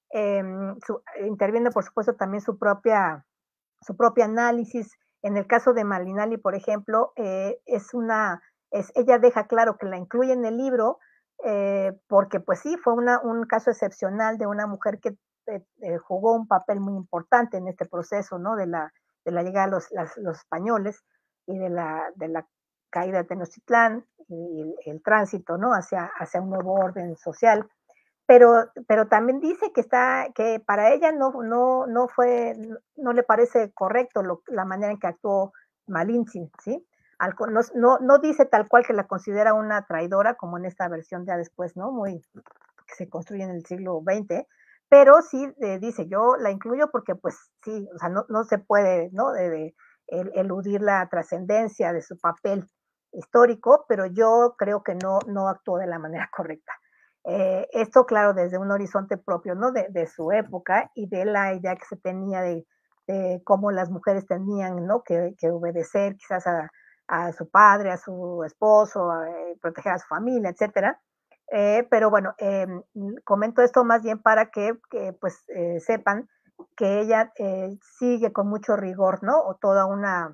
eh, su, interviene por supuesto también su propia, su propio análisis. En el caso de Malinali, por ejemplo, eh, es una, es, ella deja claro que la incluye en el libro, eh, porque pues sí, fue una, un caso excepcional de una mujer que eh, eh, jugó un papel muy importante en este proceso, ¿no? De la, de la llegada de los, las, los españoles y de la, de la caída de Tenochtitlán y el, el tránsito, ¿no? Hacia, hacia un nuevo orden social. Pero, pero también dice que está, que para ella no, no, no fue, no le parece correcto lo, la manera en que actuó Malinche, ¿sí? Al, no, no, no dice tal cual que la considera una traidora, como en esta versión ya después, ¿no? Muy, que se construye en el siglo veinte, pero sí eh, dice, yo la incluyo porque pues sí, o sea, no, no se puede, ¿no? De, de, el, eludir la trascendencia de su papel histórico, pero yo creo que no, no actuó de la manera correcta. Eh, esto, claro, desde un horizonte propio, ¿no? De, de, su época y de la idea que se tenía de, de cómo las mujeres tenían, ¿no? Que, que obedecer quizás a, a, su padre, a su esposo, a, eh, proteger a su familia, etcétera. Eh, pero bueno, eh, comento esto más bien para que, que pues eh, sepan que ella eh, sigue con mucho rigor, ¿no? O toda una,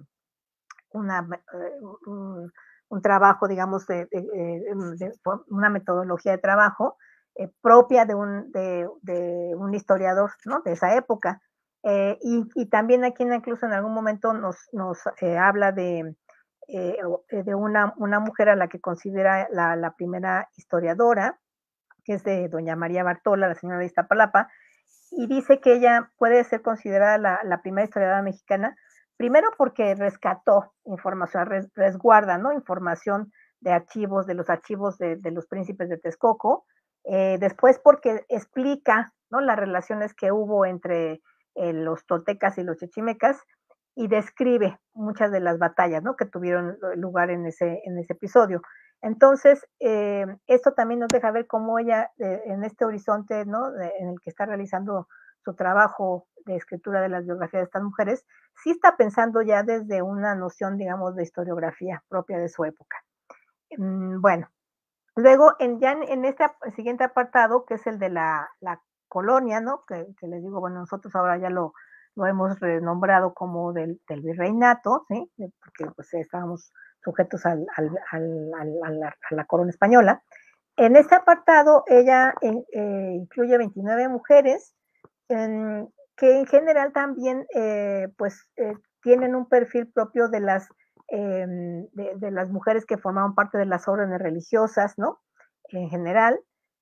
una eh, un, un, trabajo, digamos, de, de, de, de, una metodología de trabajo eh, propia de un, de, de un historiador, ¿no? De esa época. Eh, y, y, también aquí incluso en algún momento nos, nos eh, habla de, eh, de una, una, mujer a la que considera la, la primera historiadora, que es de doña María Bartola, la señora de Iztapalapa, y dice que ella puede ser considerada la, la primera historiadora mexicana, primero porque rescató información, res, resguarda, ¿no? Información de archivos, de los archivos de, de los príncipes de Texcoco, eh, después porque explica, ¿no? Las relaciones que hubo entre eh, los toltecas y los chichimecas, y describe muchas de las batallas, ¿no? Que tuvieron lugar en ese, en ese episodio. Entonces, eh, esto también nos deja ver cómo ella, eh, en este horizonte, ¿no? De, en el que está realizando su trabajo de escritura de las biografías de estas mujeres, sí está pensando ya desde una noción, digamos, de historiografía propia de su época. Mm, bueno, luego, en, ya en, en este siguiente apartado, que es el de la, la colonia, ¿no? Que, que les digo, bueno, nosotros ahora ya lo, lo hemos renombrado como del, del virreinato, ¿sí? Porque pues estábamos sujetos al, al, al, al, a, la, a la corona española. En este apartado, ella eh, eh, incluye veintinueve mujeres, eh, que en general también, eh, pues, eh, tienen un perfil propio de las, eh, de, de, las mujeres que formaban parte de las órdenes religiosas, ¿no? En general,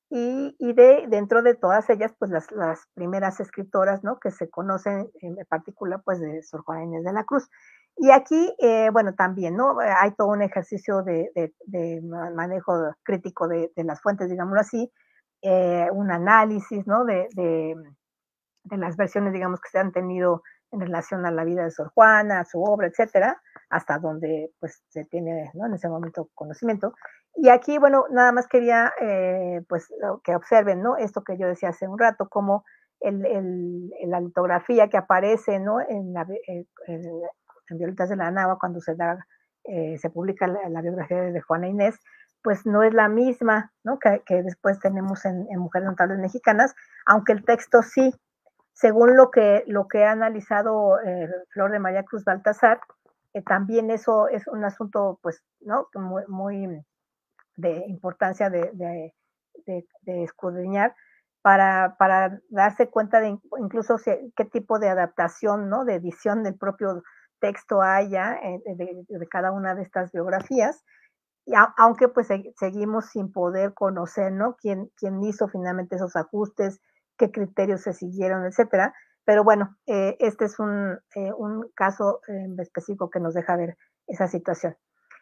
y, y de, dentro de todas ellas, pues, las, las primeras escritoras, ¿no? Que se conocen, en particular, pues, de Sor Juana Inés de la Cruz. Y aquí, eh, bueno, también, ¿no? Hay todo un ejercicio de, de, de manejo crítico de, de, las fuentes, digámoslo así, eh, un análisis, ¿no? De, de, de, las versiones, digamos, que se han tenido en relación a la vida de Sor Juana, a su obra, etcétera, hasta donde, pues, se tiene, ¿no? En ese momento conocimiento. Y aquí, bueno, nada más quería, eh, pues, que observen, ¿no? Esto que yo decía hace un rato, como el, el, la litografía que aparece, ¿no? En la, el, el, en Violetas de la Nava, cuando se da, eh, se publica la, la, biografía de Juana Inés, pues no es la misma, ¿no? Que, que después tenemos en, en Mujeres Notables Mexicanas, aunque el texto sí, según lo que, lo que ha analizado eh, Flor de María Cruz Baltasar, eh, también eso es un asunto, pues, ¿no? Muy, muy de importancia de, de, de, de escudriñar, para, para darse cuenta de incluso si, qué tipo de adaptación, ¿no? De edición del propio texto haya eh, de, de, cada una de estas biografías, y a, aunque pues se, seguimos sin poder conocer, ¿no? Quién, quién hizo finalmente esos ajustes, qué criterios se siguieron, etcétera. Pero bueno, eh, este es un, eh, un caso eh, específico que nos deja ver esa situación.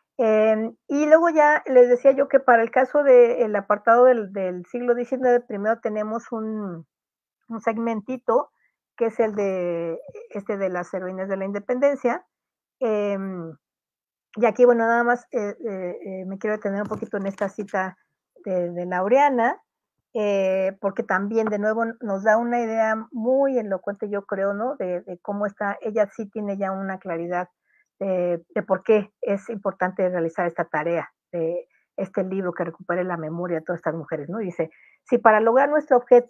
Eh, y luego ya les decía yo que para el caso del de apartado del, del siglo diecinueve, primero tenemos un, un segmentito que es el de este de las heroínas de la independencia. Eh, y aquí, bueno, nada más eh, eh, me quiero detener un poquito en esta cita de, de Laureana, eh, porque también de nuevo nos da una idea muy elocuente, yo creo, ¿no? De, de cómo está, ella sí tiene ya una claridad de, de por qué es importante realizar esta tarea, de este libro que recupere la memoria de todas estas mujeres, ¿no? Dice, si para lograr nuestro objeto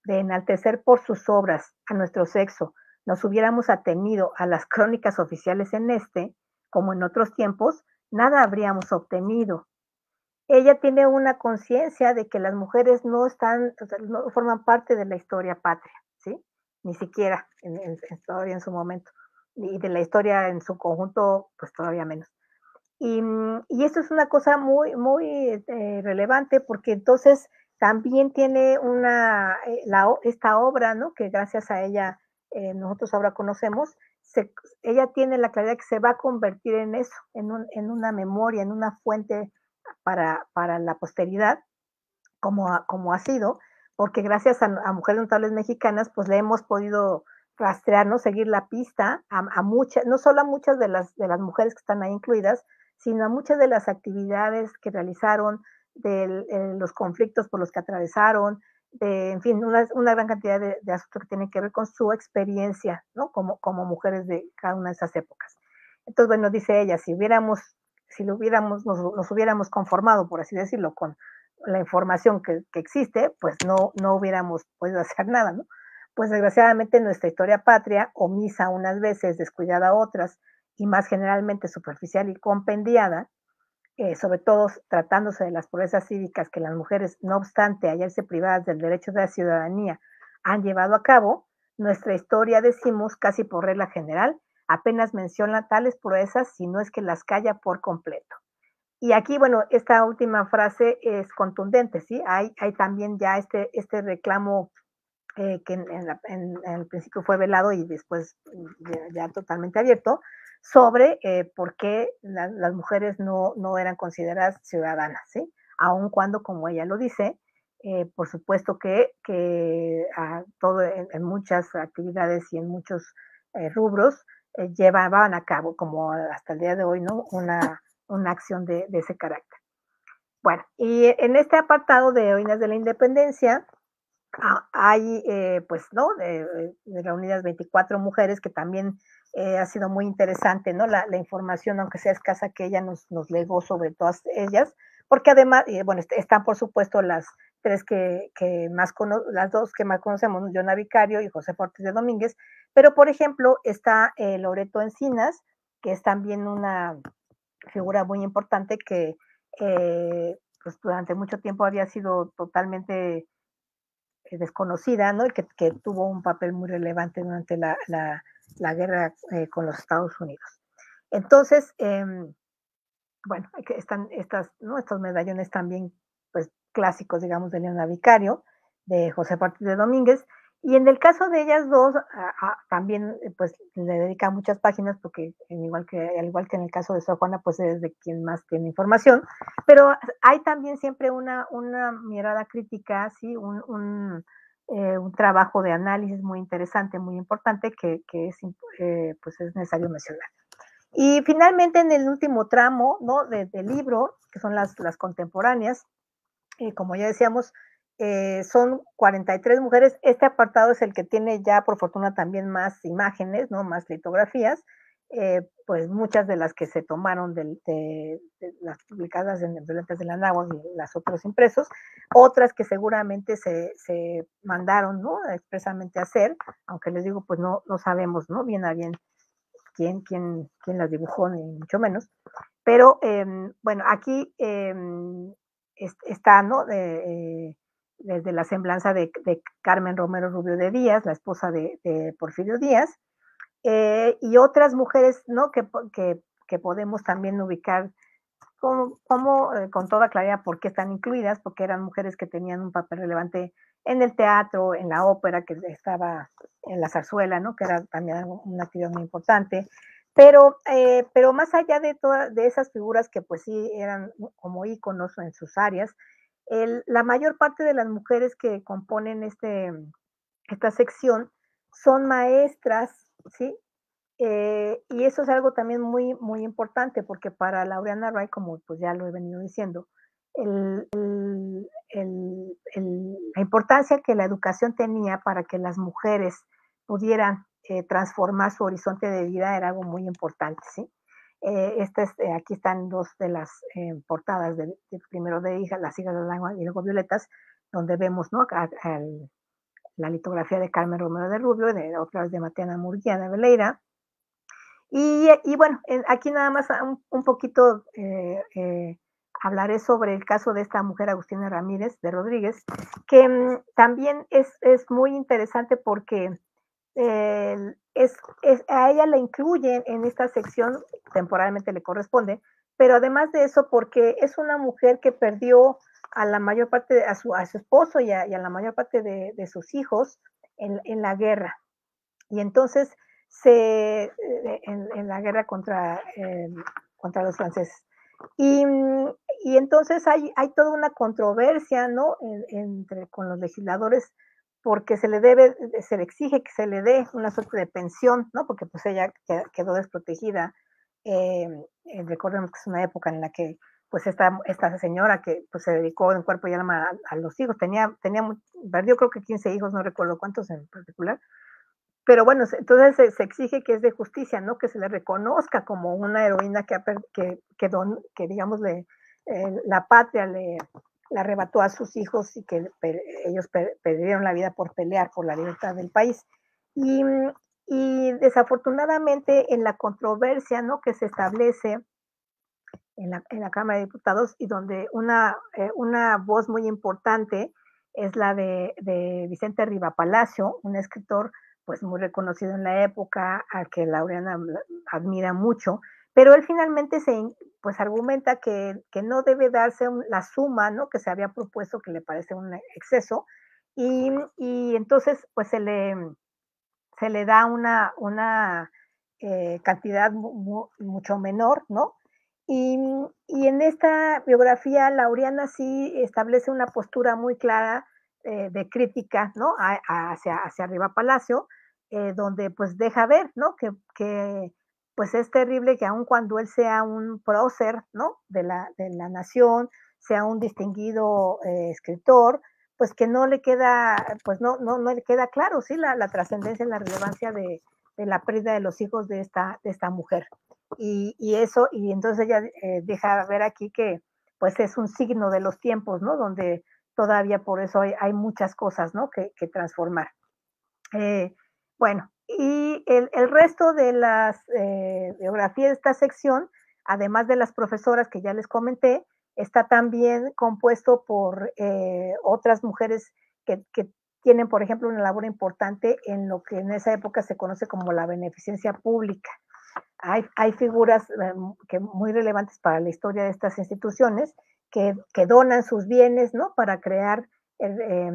de enaltecer por sus obras a nuestro sexo, nos hubiéramos atenido a las crónicas oficiales en este, como en otros tiempos, nada habríamos obtenido. Ella tiene una conciencia de que las mujeres no están, o sea, no forman parte de la historia patria, ¿sí? Ni siquiera en, en, en, todavía en su momento. Y de la historia en su conjunto, pues todavía menos. Y, y esto es una cosa muy, muy eh, relevante porque entonces también tiene una, eh, la, esta obra, ¿no? Que gracias a ella eh, nosotros ahora conocemos, se, ella tiene la claridad que se va a convertir en eso, en, un, en una memoria, en una fuente para, para la posteridad, como ha, como ha sido, porque gracias a, a Mujeres Notables Mexicanas, pues le hemos podido rastrear, ¿no? Seguir la pista a, a muchas, no solo a muchas de las, de las mujeres que están ahí incluidas, sino a muchas de las actividades que realizaron, de eh, los conflictos por los que atravesaron, de, en fin, una, una gran cantidad de, de asuntos que tienen que ver con su experiencia, ¿no? Como, como mujeres de cada una de esas épocas. Entonces, bueno, dice ella, si hubiéramos, si lo hubiéramos, nos, nos hubiéramos conformado, por así decirlo, con la información que, que existe, pues no, no hubiéramos podido hacer nada, ¿no? Pues desgraciadamente nuestra historia patria, omisa unas veces, descuidada otras, y más generalmente superficial y compendiada, eh, sobre todo tratándose de las proezas cívicas que las mujeres, no obstante hallarse privadas del derecho de la ciudadanía, han llevado a cabo, nuestra historia, decimos, casi por regla general, apenas menciona tales proezas, si no es que las calla por completo. Y aquí, bueno, esta última frase es contundente, ¿sí? Hay, hay también ya este, este reclamo eh, que en, en, la, en, en, el principio fue velado y después ya, ya totalmente abierto, sobre eh, por qué la, las mujeres no, no eran consideradas ciudadanas, ¿sí? Aun cuando, como ella lo dice, eh, por supuesto que, que a todo en, en, muchas actividades y en muchos eh, rubros eh, llevaban a cabo, como hasta el día de hoy, ¿no? Una, una acción de, de ese carácter. Bueno, y en este apartado de Heroínas de la Independencia, Ah, hay, eh, pues, ¿no? De, de reunidas veinticuatro mujeres, que también eh, ha sido muy interesante, ¿no? La, la, información, aunque sea escasa, que ella nos, nos legó sobre todas ellas, porque además, eh, bueno, están por supuesto las tres que, que más cono las dos que más conocemos, Yona Vicario y José Ortiz de Domínguez, pero por ejemplo está eh, Loreto Encinas, que es también una figura muy importante que eh, pues durante mucho tiempo había sido totalmente desconocida, ¿no? Y que, que, tuvo un papel muy relevante durante la, la, la guerra eh, con los Estados Unidos. Entonces, eh, bueno, están estas, ¿no? Estos medallones también, pues, clásicos, digamos, de Leona Vicario, de José Ortiz de Domínguez, y en el caso de ellas dos, a, a, también, pues, le dedica muchas páginas, porque en igual que, al igual que en el caso de Sor Juana, pues, es de quien más tiene información, pero hay también siempre una, una mirada crítica, ¿sí? Un, un, eh, un trabajo de análisis muy interesante, muy importante, que, que es, eh, pues, es necesario mencionar. Y finalmente, en el último tramo, ¿no? de, del libro, que son las, las contemporáneas, eh, como ya decíamos, eh, son cuarenta y tres mujeres. Este apartado es el que tiene ya, por fortuna, también más imágenes, ¿no? Más litografías, eh, pues muchas de las que se tomaron de, de, de las publicadas en Violetas de la Náhuatl y las otros impresos, otras que seguramente se, se mandaron, ¿no? Expresamente a hacer, aunque les digo, pues no, no sabemos, ¿no? Bien a bien quién, quién, quién las dibujó, ni mucho menos. Pero eh, bueno, aquí eh, está, ¿no? De, eh, desde la semblanza de, de, Carmen Romero Rubio de Díaz, la esposa de, de Porfirio Díaz, eh, y otras mujeres, ¿no? Que, que, que podemos también ubicar como, como eh, con toda claridad por qué están incluidas, porque eran mujeres que tenían un papel relevante en el teatro, en la ópera, que estaba en la zarzuela, ¿no? Que era también una actividad muy importante. Pero, eh, pero más allá de, toda, de esas figuras que pues sí eran como íconos en sus áreas, el, la mayor parte de las mujeres que componen este, esta sección son maestras, ¿sí? Eh, y eso es algo también muy, muy importante, porque para Laureana Wright, como pues ya lo he venido diciendo, el, el, el, el, la importancia que la educación tenía para que las mujeres pudieran eh, transformar su horizonte de vida era algo muy importante, ¿sí? Eh, este es, eh, aquí están dos de las eh, portadas, de, de, primero de hija, Las hijas de la agua y luego Violetas, donde vemos, ¿no? A, a, la litografía de Carmen Romero de Rubio, de otras de Matena Murguía de Veleira. Y, y bueno, aquí nada más un, un poquito eh, eh, hablaré sobre el caso de esta mujer Agustina Ramírez de Rodríguez, que um, también es, es muy interesante porque eh, es, es, a ella la incluyen en esta sección, temporalmente le corresponde, pero además de eso porque es una mujer que perdió a la mayor parte, de, a, su, a su esposo y a, y a la mayor parte de, de sus hijos en, en la guerra. Y entonces se, en, en la guerra contra, eh, contra los franceses. Y, y entonces hay, hay, toda una controversia, ¿no? En, entre, con los legisladores, porque se le debe, se le exige que se le dé una suerte de pensión, ¿no? Porque pues ella quedó desprotegida. Eh, eh, recordemos que es una época en la que pues esta, esta señora que pues se dedicó en cuerpo y alma a, a los hijos, tenía, tenía, perdió creo que quince hijos, no recuerdo cuántos en particular, pero bueno, entonces se, se, exige que es de justicia, ¿no? Que se le reconozca como una heroína que, que, que, don, que digamos, le, eh, la patria le, le arrebató a sus hijos y que per, ellos per, perdieron la vida por pelear por la libertad del país. Y, y desafortunadamente en la controversia, ¿no? Que se establece en la, en la Cámara de Diputados y donde una, eh, una voz muy importante es la de, de Vicente Riva Palacio, un escritor pues muy reconocido en la época, al que Laureana admira mucho, pero él finalmente se pues argumenta que, que no debe darse un, la suma, ¿no? Que se había propuesto, que le parece un exceso, y, y entonces pues se le, se le da una, una eh, cantidad mu, mucho menor, ¿no? Y, y, en esta biografía Laureana sí establece una postura muy clara eh, de crítica, ¿no? A, a, hacia, hacia Riva Palacio, eh, donde pues deja ver, ¿no? Que, que pues es terrible que aun cuando él sea un prócer, ¿no? De la, de la nación, sea un distinguido eh, escritor, pues que no le queda, pues no, no, no le queda claro, sí, la, la trascendencia y la relevancia de, de la pérdida de los hijos de esta, de esta mujer. Y, y eso, y entonces ella eh, deja ver aquí que pues es un signo de los tiempos, ¿no? Donde todavía por eso hay, hay muchas cosas, ¿no? Que, que transformar. Eh, bueno, y el, el, resto de las eh, biografías de esta sección, además de las profesoras que ya les comenté, está también compuesto por eh, otras mujeres que, que tienen, por ejemplo, una labor importante en lo que en esa época se conoce como la beneficencia pública. Hay, hay figuras eh, que muy relevantes para la historia de estas instituciones que, que donan sus bienes, ¿no? Para crear eh,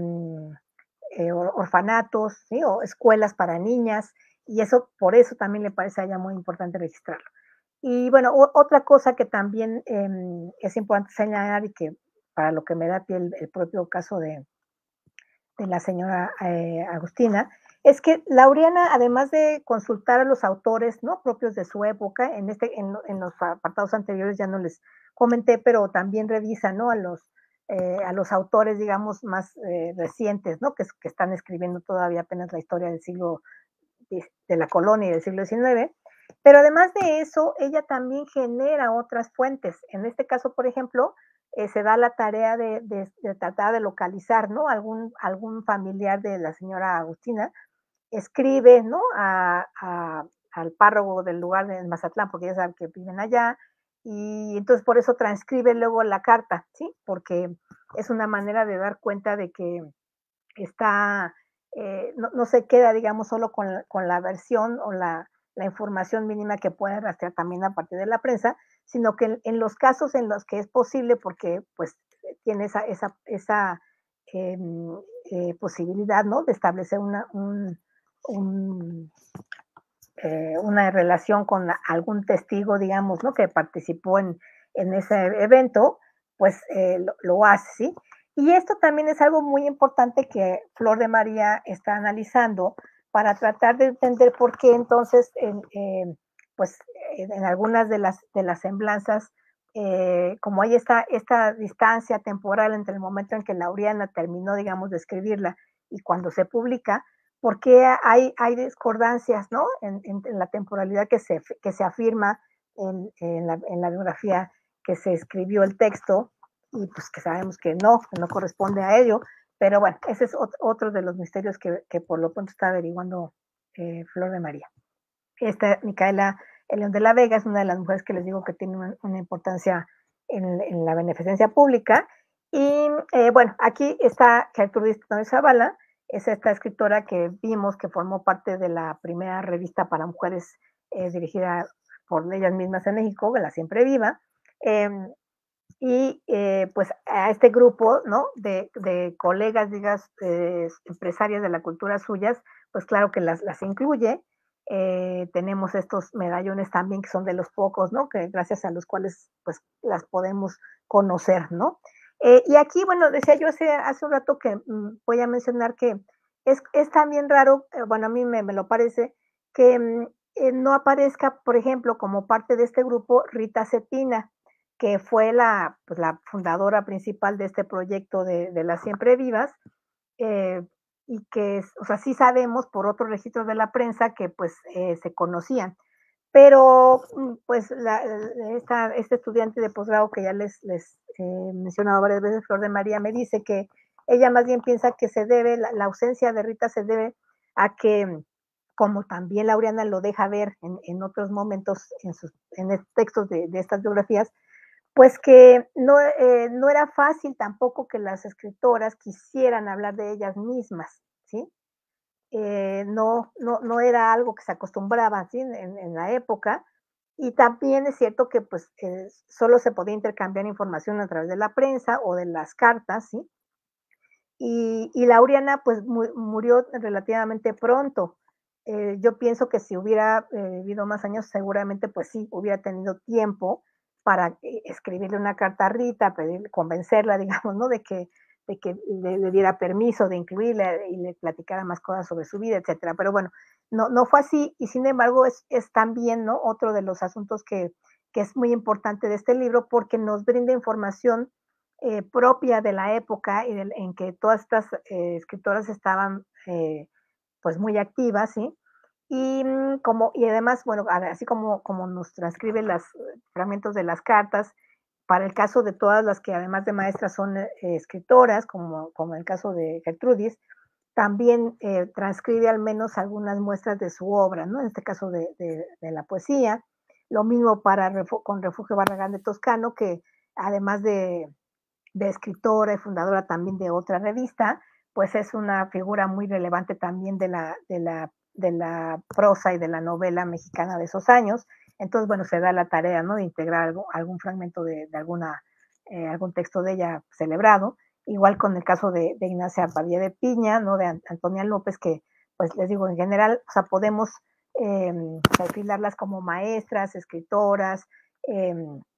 eh, orfanatos, ¿sí? O escuelas para niñas, y eso, por eso también le parece a ella muy importante registrarlo. Y bueno, o, otra cosa que también eh, es importante señalar y que para lo que me da pie el, el propio caso de, de la señora eh, Agustina, es que Laureana, además de consultar a los autores, ¿no? Propios de su época, en, este, en, en los apartados anteriores ya no les comenté, pero también revisa, ¿no? A los, eh, a los autores, digamos, más eh, recientes, ¿no? Que, que están escribiendo todavía apenas la historia del siglo, de, de la colonia y del siglo diecinueve. Pero además de eso, ella también genera otras fuentes. En este caso, por ejemplo, eh, se da la tarea de, de, de tratar de localizar, ¿no? Algún, algún familiar de la señora Agustina, escribe, ¿no? A, a, al párroco del lugar de Mazatlán, porque ya saben que viven allá, y entonces por eso transcribe luego la carta, ¿sí? Porque es una manera de dar cuenta de que está, eh, no, no se queda, digamos, solo con, con la versión o la, la información mínima que puede rastrear también a partir de la prensa, sino que en, en los casos en los que es posible, porque pues tiene esa, esa, esa eh, eh, posibilidad, ¿no? De establecer una, un, un, eh, una relación con algún testigo, digamos, ¿no? Que participó en, en ese evento, pues eh, lo, lo hace, ¿sí? Y esto también es algo muy importante que Flor de María está analizando para tratar de entender por qué entonces, en, eh, pues en algunas de las, de las semblanzas, eh, como hay esta, esta distancia temporal entre el momento en que Laureana terminó, digamos, de escribirla y cuando se publica, porque hay, hay discordancias, ¿no? En, en, en la temporalidad que se, que se afirma en, en, la, en la biografía que se escribió el texto, y pues que sabemos que no, que no corresponde a ello, Pero bueno, ese es ot otro de los misterios que, que por lo pronto está averiguando eh, Flor de María. Esta Micaela León de la Vega es una de las mujeres que les digo que tiene una, una importancia en, en, la beneficencia pública. Y eh, bueno, aquí está Gertrudis Tenorio Zavala, es esta escritora que vimos que formó parte de la primera revista para mujeres eh, dirigida por ellas mismas en México, La Siempre Viva. Eh, y eh, pues a este grupo, ¿no? De, de colegas, digas, eh, empresarias de la cultura suyas, pues claro que las, las incluye. Eh, tenemos estos medallones también que son de los pocos, ¿no? Que gracias a los cuales pues las podemos conocer, ¿no? Eh, y aquí, bueno, decía yo hace, hace un rato que mmm, voy a mencionar que es, es también raro, eh, bueno, a mí me, me lo parece, que mmm, eh, no aparezca, por ejemplo, como parte de este grupo, Rita Cetina, que fue la, pues, la fundadora principal de este proyecto de, de las Siempre Vivas, eh, y que, o sea, sí sabemos por otros registros de la prensa que pues eh, se conocían, pero pues la, esta, este estudiante de posgrado que ya les, les he eh, mencionado varias veces, Flor de María, me dice que ella más bien piensa que se debe, la, la ausencia de Rita se debe a que, como también Laureana lo deja ver en, en otros momentos en, sus, en textos de, de estas biografías, pues que no, eh, no era fácil tampoco que las escritoras quisieran hablar de ellas mismas, ¿sí? Eh, no, no, no era algo que se acostumbraba ¿sí? en, en, la época, y también es cierto que pues eh, solo se podía intercambiar información a través de la prensa o de las cartas, ¿sí? Y, y Laureana pues mu murió relativamente pronto. Eh, yo pienso que si hubiera eh, vivido más años, seguramente pues sí, hubiera tenido tiempo para eh, escribirle una carta a Rita, pedir, convencerla, digamos, ¿no? De que, de que le, le, diera permiso de incluirla y le platicara más cosas sobre su vida, etcétera. Pero bueno, no, no fue así, y sin embargo es, es también, ¿no? Otro de los asuntos que, que es muy importante de este libro porque nos brinda información eh, propia de la época y de, en que todas estas eh, escritoras estaban eh, pues muy activas, ¿sí? Y, como, y además, bueno, así como, como nos transcribe los fragmentos de las cartas, para el caso de todas las que además de maestras son eh, escritoras, como, como el caso de Gertrudis, también eh, transcribe al menos algunas muestras de su obra, ¿no? En este caso de, de, de la poesía. Lo mismo para, con Refugio Barragán de Toscano, que además de, de escritora y fundadora también de otra revista, pues es una figura muy relevante también de la, de la, de la prosa y de la novela mexicana de esos años. Entonces, bueno, se da la tarea, ¿no? De integrar algo, algún fragmento de, de alguna, eh, algún texto de ella celebrado. Igual con el caso de, de Ignacia Padilla de Piña, ¿no? De Antonia López, que, pues les digo, en general, o sea, podemos eh, perfilarlas como maestras, escritoras, eh,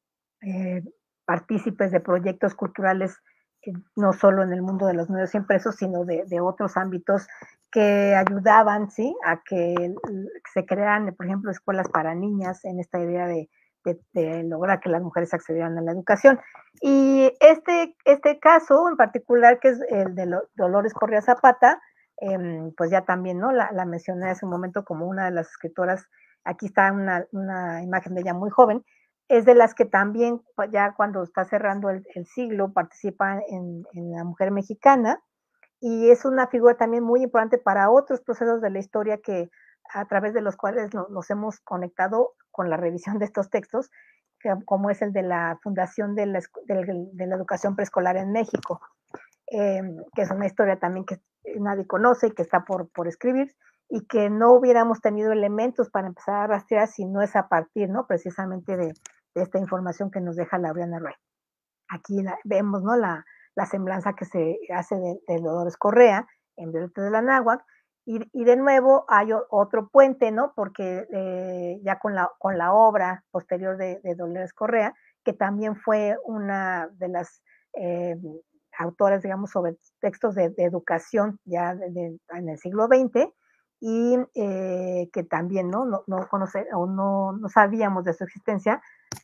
eh, partícipes de proyectos culturales, eh, no solo en el mundo de los medios impresos, sino de, de otros ámbitos que ayudaban, ¿sí? A que se crearan, por ejemplo, escuelas para niñas en esta idea de, de, de lograr que las mujeres accedieran a la educación. Y este, este caso en particular, que es el de Dolores Correa Zapata, eh, pues ya también, ¿no? La, la mencioné hace un momento como una de las escritoras, aquí está una, una imagen de ella muy joven, es de las que también ya cuando está cerrando el, el siglo participa en, en la mujer mexicana, y es una figura también muy importante para otros procesos de la historia que a través de los cuales nos, nos hemos conectado con la revisión de estos textos, que, como es el de la fundación de la, de, de la educación preescolar en México, eh, que es una historia también que nadie conoce y que está por, por escribir, y que no hubiéramos tenido elementos para empezar a rastrear si no es a partir, ¿no? Precisamente de, de esta información que nos deja Laureana Roy. Aquí la, vemos, ¿no? La, la semblanza que se hace de, de Dolores Correa en Violeta de la Náhuac, y, y de nuevo hay otro puente, ¿no? Porque eh, ya con la, con la obra posterior de, de Dolores Correa, que también fue una de las eh, autoras, digamos, sobre textos de, de educación ya de, de, en el siglo veinte, y eh, que también ¿no? No, no, conoce, o no, no sabíamos de su existencia,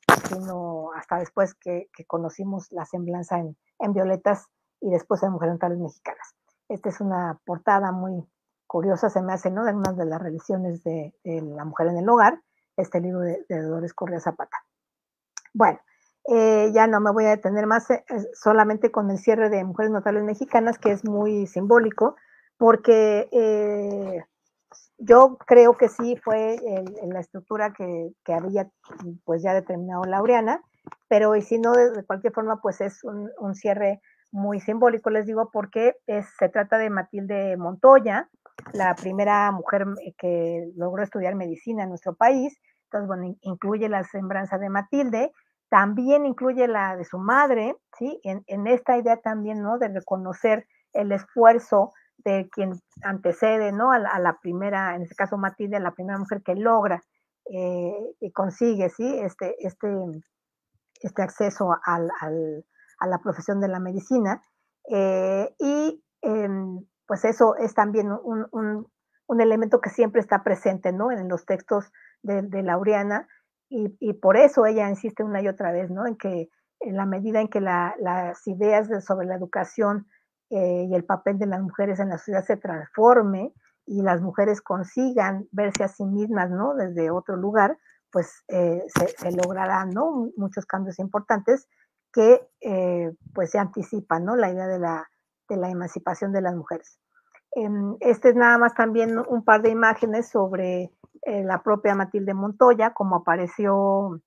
sino hasta después que, que conocimos la semblanza en, en Violetas y después en Mujeres Notales Mexicanas. Esta es una portada muy curiosa, se me hace, ¿no? De una de las revisiones de, de La Mujer en el Hogar, este libro de, de Dolores Correa Zapata. Bueno, Eh, ya no me voy a detener más, eh, solamente con el cierre de Mujeres Notables Mexicanas, que es muy simbólico, porque eh, yo creo que sí fue el, en la estructura que, que había pues ya determinado Laureana, pero y si no, de, de cualquier forma, pues es un, un cierre muy simbólico, les digo, porque es, se trata de Matilde Montoya, la primera mujer que logró estudiar medicina en nuestro país. Entonces, bueno, incluye la semblanza de Matilde, también incluye la de su madre, ¿sí? En, en esta idea también, ¿no? De reconocer el esfuerzo de quien antecede, ¿no? A la, a la primera, en este caso Matilde, a la primera mujer que logra eh, y consigue, ¿sí? Este, este, este acceso al, al, a la profesión de la medicina. Eh, y eh, pues eso es también un, un, un, elemento que siempre está presente, ¿no? En los textos de, de Laureana, y, y, por eso ella insiste una y otra vez, ¿no? En que en la medida en que la, las ideas de, sobre la educación eh, y el papel de las mujeres en la sociedad se transforme y las mujeres consigan verse a sí mismas, ¿no? Desde otro lugar, pues eh, se, se, lograrán, ¿no? Muchos cambios importantes que eh, pues se anticipan, ¿no? La idea de la, de la emancipación de las mujeres. Eh, este es nada más también un par de imágenes sobre eh, la propia Matilde Montoya, como apareció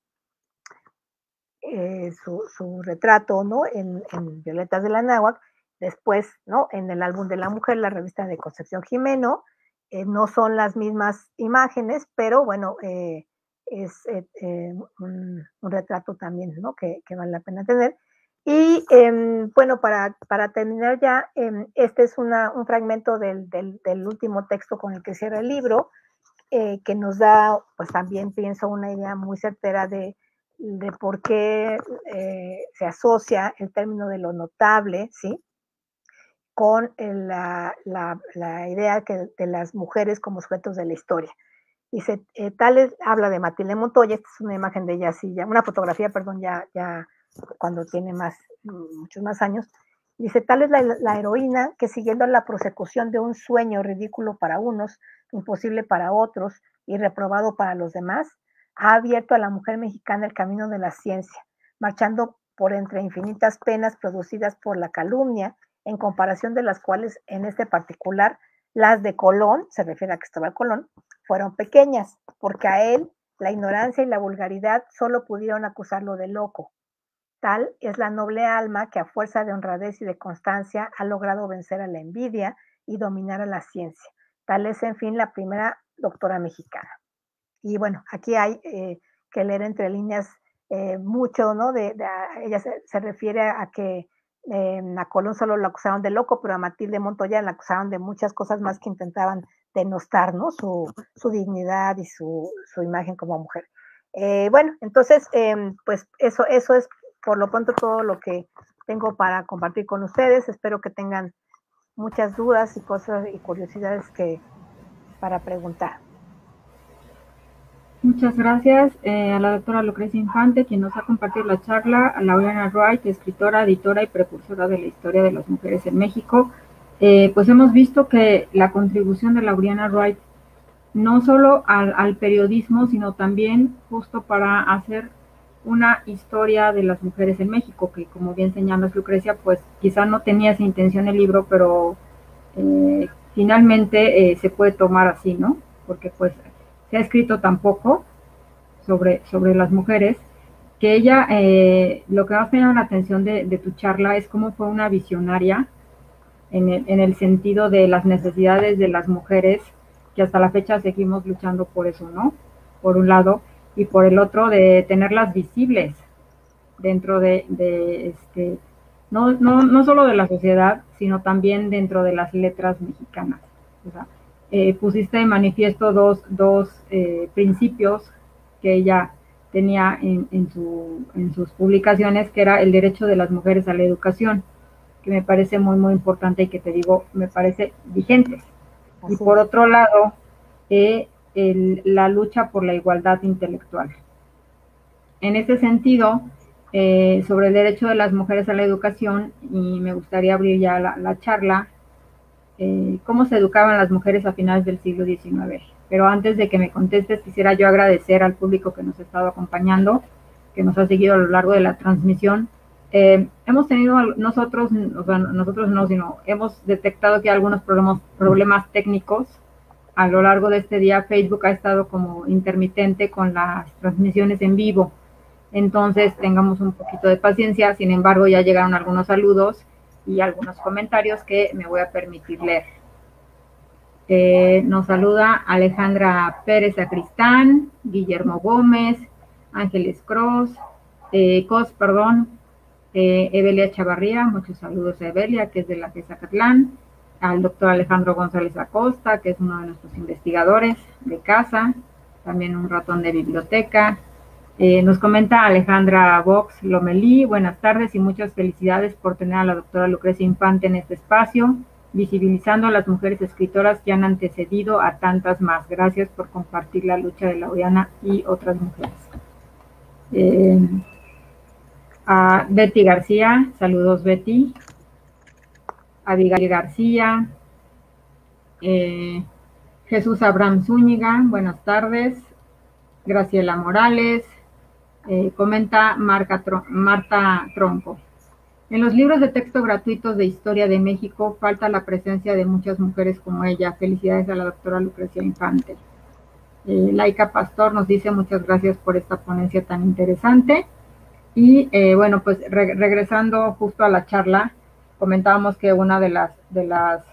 eh, su, su, retrato, ¿no? En, en Violetas de la Náhuac, después, ¿no? En el álbum de la mujer, la revista de Concepción Jimeno, eh, no son las mismas imágenes, pero bueno, eh, es eh, eh, un, un, retrato también, ¿no? Que, que, vale la pena tener. Y eh, bueno, para, para, terminar ya, eh, este es una, un fragmento del, del, del, último texto con el que cierra el libro, eh, que nos da, pues también pienso, una idea muy certera de, de por qué eh, se asocia el término de lo notable, ¿sí? Con la, la, la idea que, de las mujeres como sujetos de la historia. Dice, eh, Tales habla de Matilde Montoya, esta es una imagen de ella así, ya, una fotografía, perdón, ya, ya cuando tiene más, muchos más años. Dice, tal es la, la heroína que siguiendo la prosecución de un sueño ridículo para unos, imposible para otros y reprobado para los demás, ha abierto a la mujer mexicana el camino de la ciencia, marchando por entre infinitas penas producidas por la calumnia, en comparación de las cuales en este particular las de Colón, se refiere a Cristóbal Colón, fueron pequeñas, porque a él la ignorancia y la vulgaridad solo pudieron acusarlo de loco. Tal es la noble alma que a fuerza de honradez y de constancia ha logrado vencer a la envidia y dominar a la ciencia. Tal es, en fin, la primera doctora mexicana. Y bueno, aquí hay eh, que leer entre líneas eh, mucho, ¿no? De, de, a, ella se, se refiere a que eh, a Colón solo lo acusaron de loco, pero a Matilde Montoya la acusaron de muchas cosas más que intentaban denostar, ¿no? Su, su dignidad y su, su imagen como mujer. Eh, bueno, entonces, eh, pues eso, eso es por lo pronto todo lo que tengo para compartir con ustedes. Espero que tengan muchas dudas y cosas y curiosidades que para preguntar. Muchas gracias eh, a la doctora Lucrecia Infante, quien nos ha compartido la charla, a Laureana Wright, escritora, editora y precursora de la historia de las mujeres en México. Eh, pues hemos visto que la contribución de Laureana Wright no solo al, al periodismo, sino también justo para hacer una historia de las mujeres en México, que como bien señalas, Lucrecia, pues quizá no tenía esa intención el libro, pero eh, finalmente eh, se puede tomar así, ¿no? Porque pues se ha escrito tan poco sobre, sobre las mujeres, que ella, eh, lo que más me llama la atención de, de tu charla es cómo fue una visionaria en el, en el sentido de las necesidades de las mujeres, que hasta la fecha seguimos luchando por eso, ¿no? Por un lado, y por el otro, de tenerlas visibles dentro de, de este, no, no, no solo de la sociedad, sino también dentro de las letras mexicanas. O sea, eh, pusiste de manifiesto dos, dos eh, principios que ella tenía en, en, su, en sus publicaciones, que era el derecho de las mujeres a la educación, que me parece muy, muy importante y que te digo, me parece vigente. Así. Y por otro lado, eh, el, la lucha por la igualdad intelectual. En ese sentido, eh, sobre el derecho de las mujeres a la educación, y me gustaría abrir ya la, la charla, eh, cómo se educaban las mujeres a finales del siglo diecinueve. Pero antes de que me contestes, quisiera yo agradecer al público que nos ha estado acompañando. que nos ha seguido a lo largo de la transmisión. Eh, hemos tenido nosotros, o sea, nosotros no, sino hemos detectado que hay algunos problemas, problemas técnicos. A lo largo de este día Facebook ha estado como intermitente con las transmisiones en vivo. Entonces tengamos un poquito de paciencia. Sin embargo, ya llegaron algunos saludos y algunos comentarios que me voy a permitir leer. Eh, nos saluda Alejandra Pérez Sacristán, Guillermo Gómez, Ángeles Cross, eh, Cos, perdón, eh, Evelia Chavarría, muchos saludos a Evelia, que es de la G E Zacatlán, al doctor Alejandro González Acosta, que es uno de nuestros investigadores de casa, también un ratón de biblioteca. Eh, nos comenta Alejandra Vox Lomelí, buenas tardes y muchas felicidades por tener a la doctora Lucrecia Infante en este espacio, visibilizando a las mujeres escritoras que han antecedido a tantas más. Gracias por compartir la lucha de Laureana y otras mujeres. Eh, a Betty García, saludos Betty. Abigail García, eh, Jesús Abraham Zúñiga, buenas tardes. Graciela Morales, eh, comenta Marca, Marta Tronco. En los libros de texto gratuitos de Historia de México falta la presencia de muchas mujeres como ella. Felicidades a la doctora Lucrecia Infante. Eh, Laika Pastor nos dice muchas gracias por esta ponencia tan interesante. Y eh, bueno, pues re regresando justo a la charla, comentábamos que una de las, de las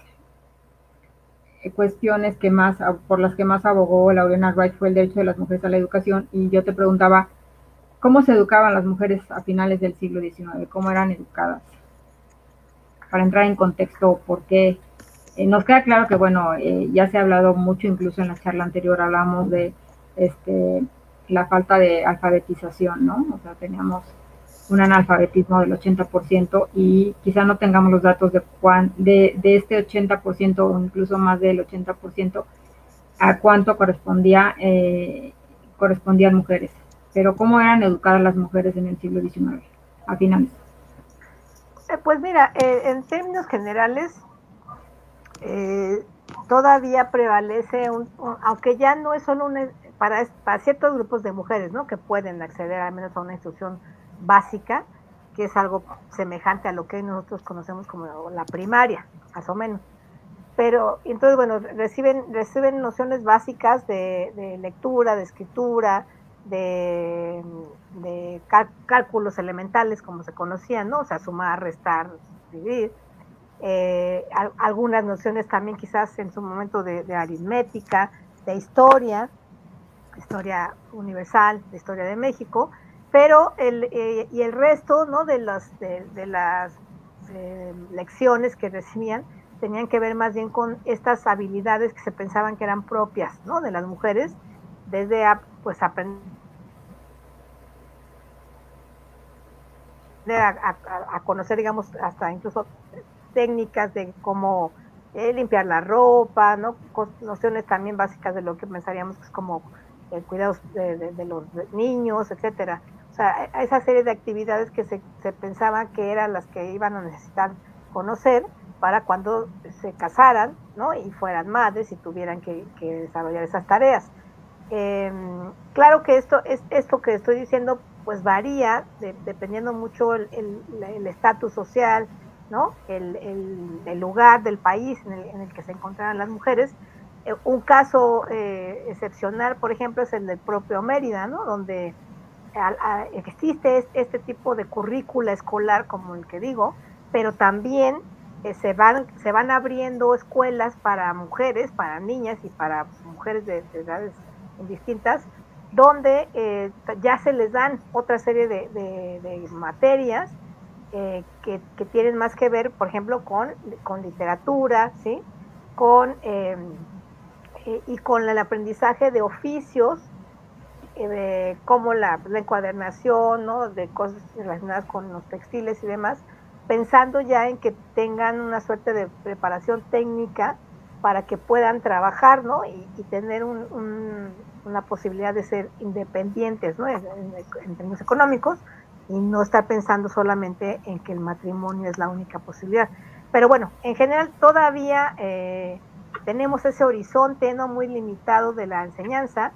cuestiones que más, por las que más abogó Laureana Wright fue el derecho de las mujeres a la educación, y yo te preguntaba, ¿cómo se educaban las mujeres a finales del siglo diecinueve? ¿Cómo eran educadas? Para entrar en contexto, porque eh, nos queda claro que, bueno, eh, ya se ha hablado mucho, incluso en la charla anterior hablamos de este, la falta de alfabetización, ¿no? O sea, teníamos un analfabetismo del ochenta por ciento y quizá no tengamos los datos de, cuán, de, de este ochenta por ciento o incluso más del ochenta por ciento a cuánto correspondía, eh, correspondían mujeres. Pero ¿cómo eran educadas las mujeres en el siglo diecinueve, a finales? Eh, pues mira, eh, en términos generales, eh, todavía prevalece, un, un, aunque ya no es solo una, para, para ciertos grupos de mujeres, ¿no?, que pueden acceder al menos a una instrucción básica, que es algo semejante a lo que nosotros conocemos como la primaria, más o menos. Pero, entonces, bueno, reciben, reciben nociones básicas de, de lectura, de escritura, de, de cálculos elementales, como se conocían, ¿no? O sea, sumar, restar, dividir. Eh, al, algunas nociones también quizás en su momento de, de aritmética, de historia, historia universal, de historia de México, pero el, eh, y el resto, ¿no?, de, los, de, de las eh, lecciones que recibían tenían que ver más bien con estas habilidades que se pensaban que eran propias, ¿no?, de las mujeres, desde a, pues aprender a, a, a conocer, digamos, hasta incluso técnicas de cómo eh, limpiar la ropa, ¿no?, nociones también básicas de lo que pensaríamos que es como el cuidado de, de, de los niños, etcétera. O sea, esa serie de actividades que se, se pensaba que eran las que iban a necesitar conocer para cuando se casaran, ¿no?, y fueran madres y tuvieran que, que desarrollar esas tareas. Eh, claro que esto, es, esto que estoy diciendo pues varía de, dependiendo mucho el estatus social, ¿no?, el, el, el lugar del país en el, en el que se encontraran las mujeres. Eh, un caso eh, excepcional, por ejemplo, es el del propio Mérida, ¿no?, donde a, a, existe este tipo de currícula escolar, como el que digo, pero también eh, se, van, se van abriendo escuelas para mujeres, para niñas y para mujeres de, de edades distintas, donde eh, ya se les dan otra serie de, de, de materias eh, que, que tienen más que ver, por ejemplo, con, con literatura, ¿sí?, con, eh, eh, y con el aprendizaje de oficios, eh, como la, la encuadernación, ¿no?, de cosas relacionadas con los textiles y demás, pensando ya en que tengan una suerte de preparación técnica para que puedan trabajar, ¿no?, y, y tener un, un, una posibilidad de ser independientes, ¿no?, en, en, en términos económicos, y no estar pensando solamente en que el matrimonio es la única posibilidad. Pero bueno, en general todavía eh, tenemos ese horizonte, ¿no?, muy limitado de la enseñanza,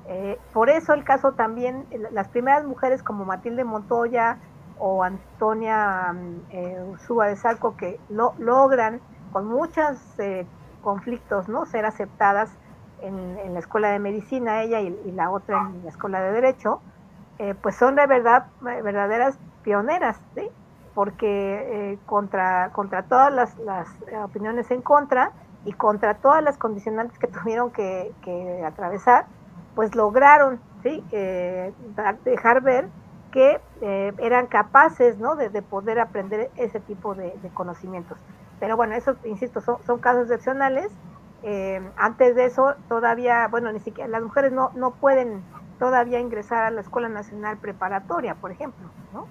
Eh, por eso el caso también, las primeras mujeres como Matilde Montoya o Antonia eh, Ursúa de Salco, que lo, logran con muchos eh, conflictos, ¿no?, ser aceptadas en, en la Escuela de Medicina, ella y, y la otra en la Escuela de Derecho, eh, pues son de verdad verdaderas pioneras, ¿sí? Porque eh, contra, contra todas las, las opiniones en contra y contra todas las condicionantes que tuvieron que, que atravesar, pues lograron, ¿sí?, eh, dejar ver que eh, eran capaces, ¿no?, de, de, poder aprender ese tipo de, de conocimientos. Pero bueno, eso, insisto, son, son casos excepcionales. Eh, antes de eso, todavía, bueno, ni siquiera las mujeres no, no pueden todavía ingresar a la Escuela Nacional Preparatoria, por ejemplo, ¿no?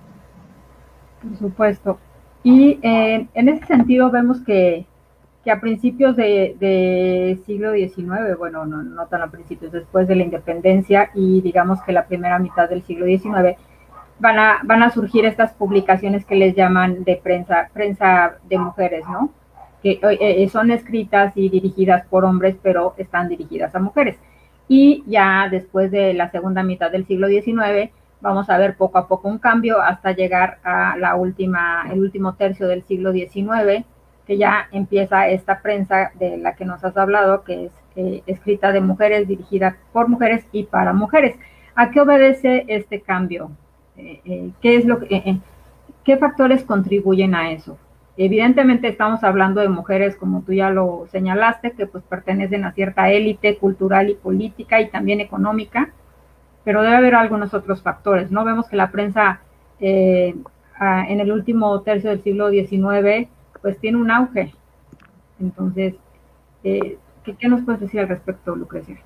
Por supuesto. Y eh, en ese sentido vemos que, que a principios de, de siglo diecinueve, bueno, no, no tan a principios, después de la independencia y digamos que la primera mitad del siglo diecinueve, van a, van a surgir estas publicaciones que les llaman de prensa, prensa de mujeres, ¿no? Que eh, son escritas y dirigidas por hombres, pero están dirigidas a mujeres. Y ya después de la segunda mitad del siglo diecinueve, vamos a ver poco a poco un cambio hasta llegar a la última, el último tercio del siglo diecinueve, que ya empieza esta prensa de la que nos has hablado, que es eh, escrita de mujeres, dirigida por mujeres y para mujeres. ¿A qué obedece este cambio? Eh, eh, ¿Qué es lo que, eh, qué factores contribuyen a eso? Evidentemente estamos hablando de mujeres, como tú ya lo señalaste, que pues pertenecen a cierta élite cultural y política y también económica, pero debe haber algunos otros factores, ¿no? Vemos que la prensa eh, a, en el último tercio del siglo diecinueve pues tiene un auge. Entonces, eh, ¿qué, ¿qué nos puedes decir al respecto, Lucrecia?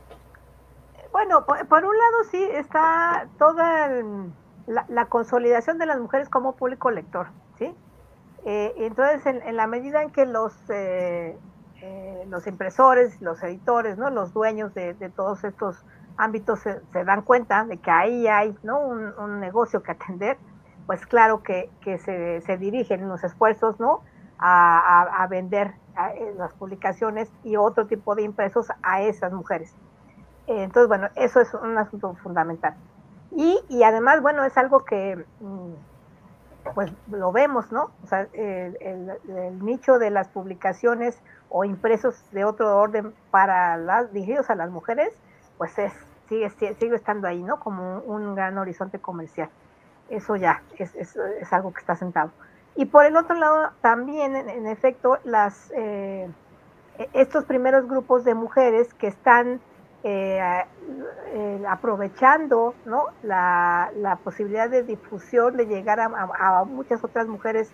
Bueno, por, por un lado sí está toda el, la, la consolidación de las mujeres como público lector, ¿sí? Eh, entonces, en, en la medida en que los, eh, eh, los impresores, los editores, ¿no?, los dueños de, de todos estos ámbitos se, se, dan cuenta de que ahí hay, ¿no?, un, un negocio que atender, pues claro que, que se, se dirigen los esfuerzos, ¿no?, a, a, a vender a, las publicaciones y otro tipo de impresos a esas mujeres. Eh, entonces, bueno, eso es un asunto fundamental. Y, y además, bueno, es algo que... Mmm, pues lo vemos, ¿no? O sea, el, el, el nicho de las publicaciones o impresos de otro orden para las dirigidos a las mujeres, pues es sigue sigue estando ahí, ¿no? Como un, un gran horizonte comercial. Eso ya es, es, es algo que está sentado. Y por el otro lado, también, en, en efecto, las eh, estos primeros grupos de mujeres que están eh, eh, aprovechando, ¿no?, la, la posibilidad de difusión, de llegar a, a, a muchas otras mujeres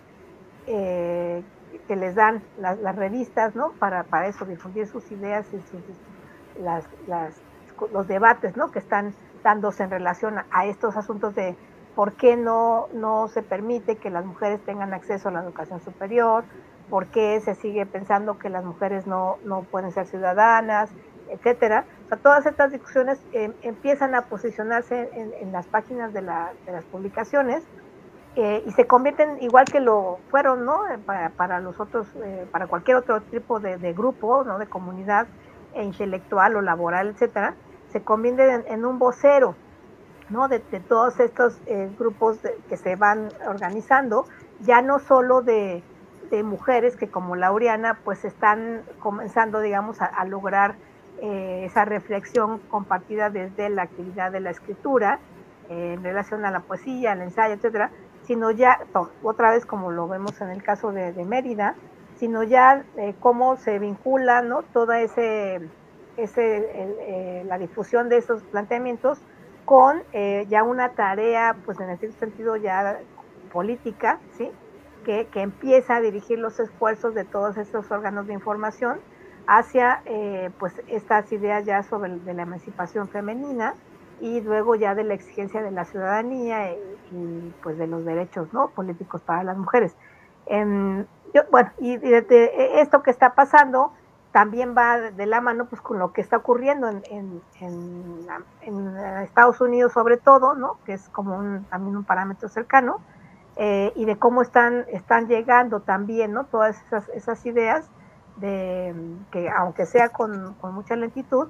eh, que les dan las, las revistas, ¿no?, para, para eso, difundir sus ideas y sus, las, las, los debates, ¿no?, que están dándose en relación a, a estos asuntos de por qué no, no se permite que las mujeres tengan acceso a la educación superior, por qué se sigue pensando que las mujeres no, no pueden ser ciudadanas, etcétera. O sea, todas estas discusiones eh, empiezan a posicionarse en, en las páginas de, la, de las publicaciones eh, y se convierten igual que lo fueron, ¿no?, para, para los otros, eh, para cualquier otro tipo de, de grupo, ¿no?, de comunidad eh, intelectual o laboral, etcétera, se convierten en, en un vocero, ¿no?, de, de todos estos eh, grupos de, que se van organizando, ya no solo de de mujeres que como Laureana pues están comenzando, digamos, a, a lograr eh, esa reflexión compartida desde la actividad de la escritura eh, en relación a la poesía, al ensayo, etcétera, sino ya, otra vez como lo vemos en el caso de, de Mérida, sino ya eh, cómo se vincula, ¿no?, toda ese, ese el, eh, la difusión de esos planteamientos con eh, ya una tarea, pues en ese sentido ya política, ¿sí?, Que, que empieza a dirigir los esfuerzos de todos estos órganos de información hacia eh, pues estas ideas ya sobre el, de la emancipación femenina y luego ya de la exigencia de la ciudadanía y, y pues de los derechos, ¿no?, políticos para las mujeres. Eh, yo, bueno, y, y de, de esto que está pasando también va de la mano pues con lo que está ocurriendo en, en, en, en Estados Unidos sobre todo, ¿no?, que es como un, también un parámetro cercano. Eh, y de cómo están, están llegando también, ¿no?, todas esas, esas ideas de que aunque sea con, con mucha lentitud,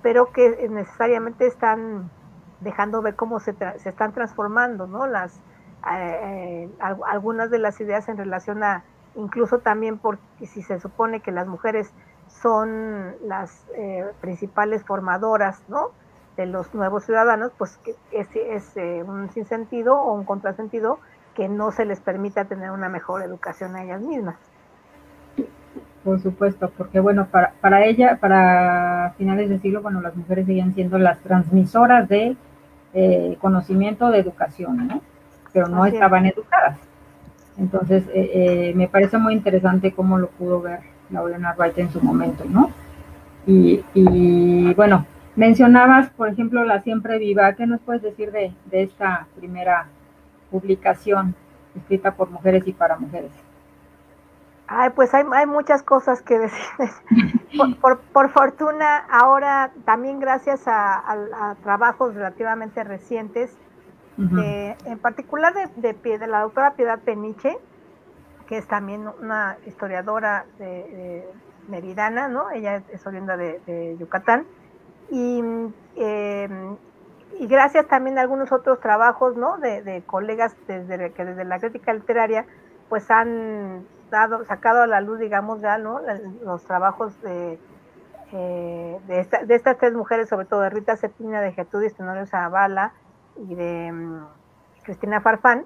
pero que necesariamente están dejando ver cómo se, se están transformando, ¿no? Las, eh, eh, algunas de las ideas en relación a, incluso también porque si se supone que las mujeres son las eh, principales formadoras, ¿no?, de los nuevos ciudadanos, pues que es, es eh, un sinsentido o un contrasentido que no se les permita tener una mejor educación a ellas mismas. Por supuesto, porque bueno, para, para ella, para finales del siglo, bueno, las mujeres seguían siendo las transmisoras de eh, conocimiento, de educación, ¿no? Pero no Así estaban es. educadas. Entonces, eh, eh, me parece muy interesante cómo lo pudo ver Laureana Wright en su momento, ¿no? Y, y bueno, mencionabas, por ejemplo, La Siempre Viva. ¿Qué nos puedes decir de, de esta primera publicación escrita por mujeres y para mujeres? Ay, pues hay, hay muchas cosas que decir. Por, por, por fortuna, ahora también gracias a, a, a trabajos relativamente recientes, Uh-huh. de, en particular de, de, de la doctora Piedad Peniche, que es también una historiadora de, de meridana, ¿no? Ella es oriunda de, de Yucatán. Y, eh, y gracias también a algunos otros trabajos, ¿no?, de, de colegas desde, que desde la crítica literaria pues han dado, sacado a la luz, digamos, ya, ¿no?, los trabajos de, eh, de, esta, de estas tres mujeres, sobre todo de Rita Cetina, de Gertrudis Tenorio Zavala y de um, Cristina Farfán.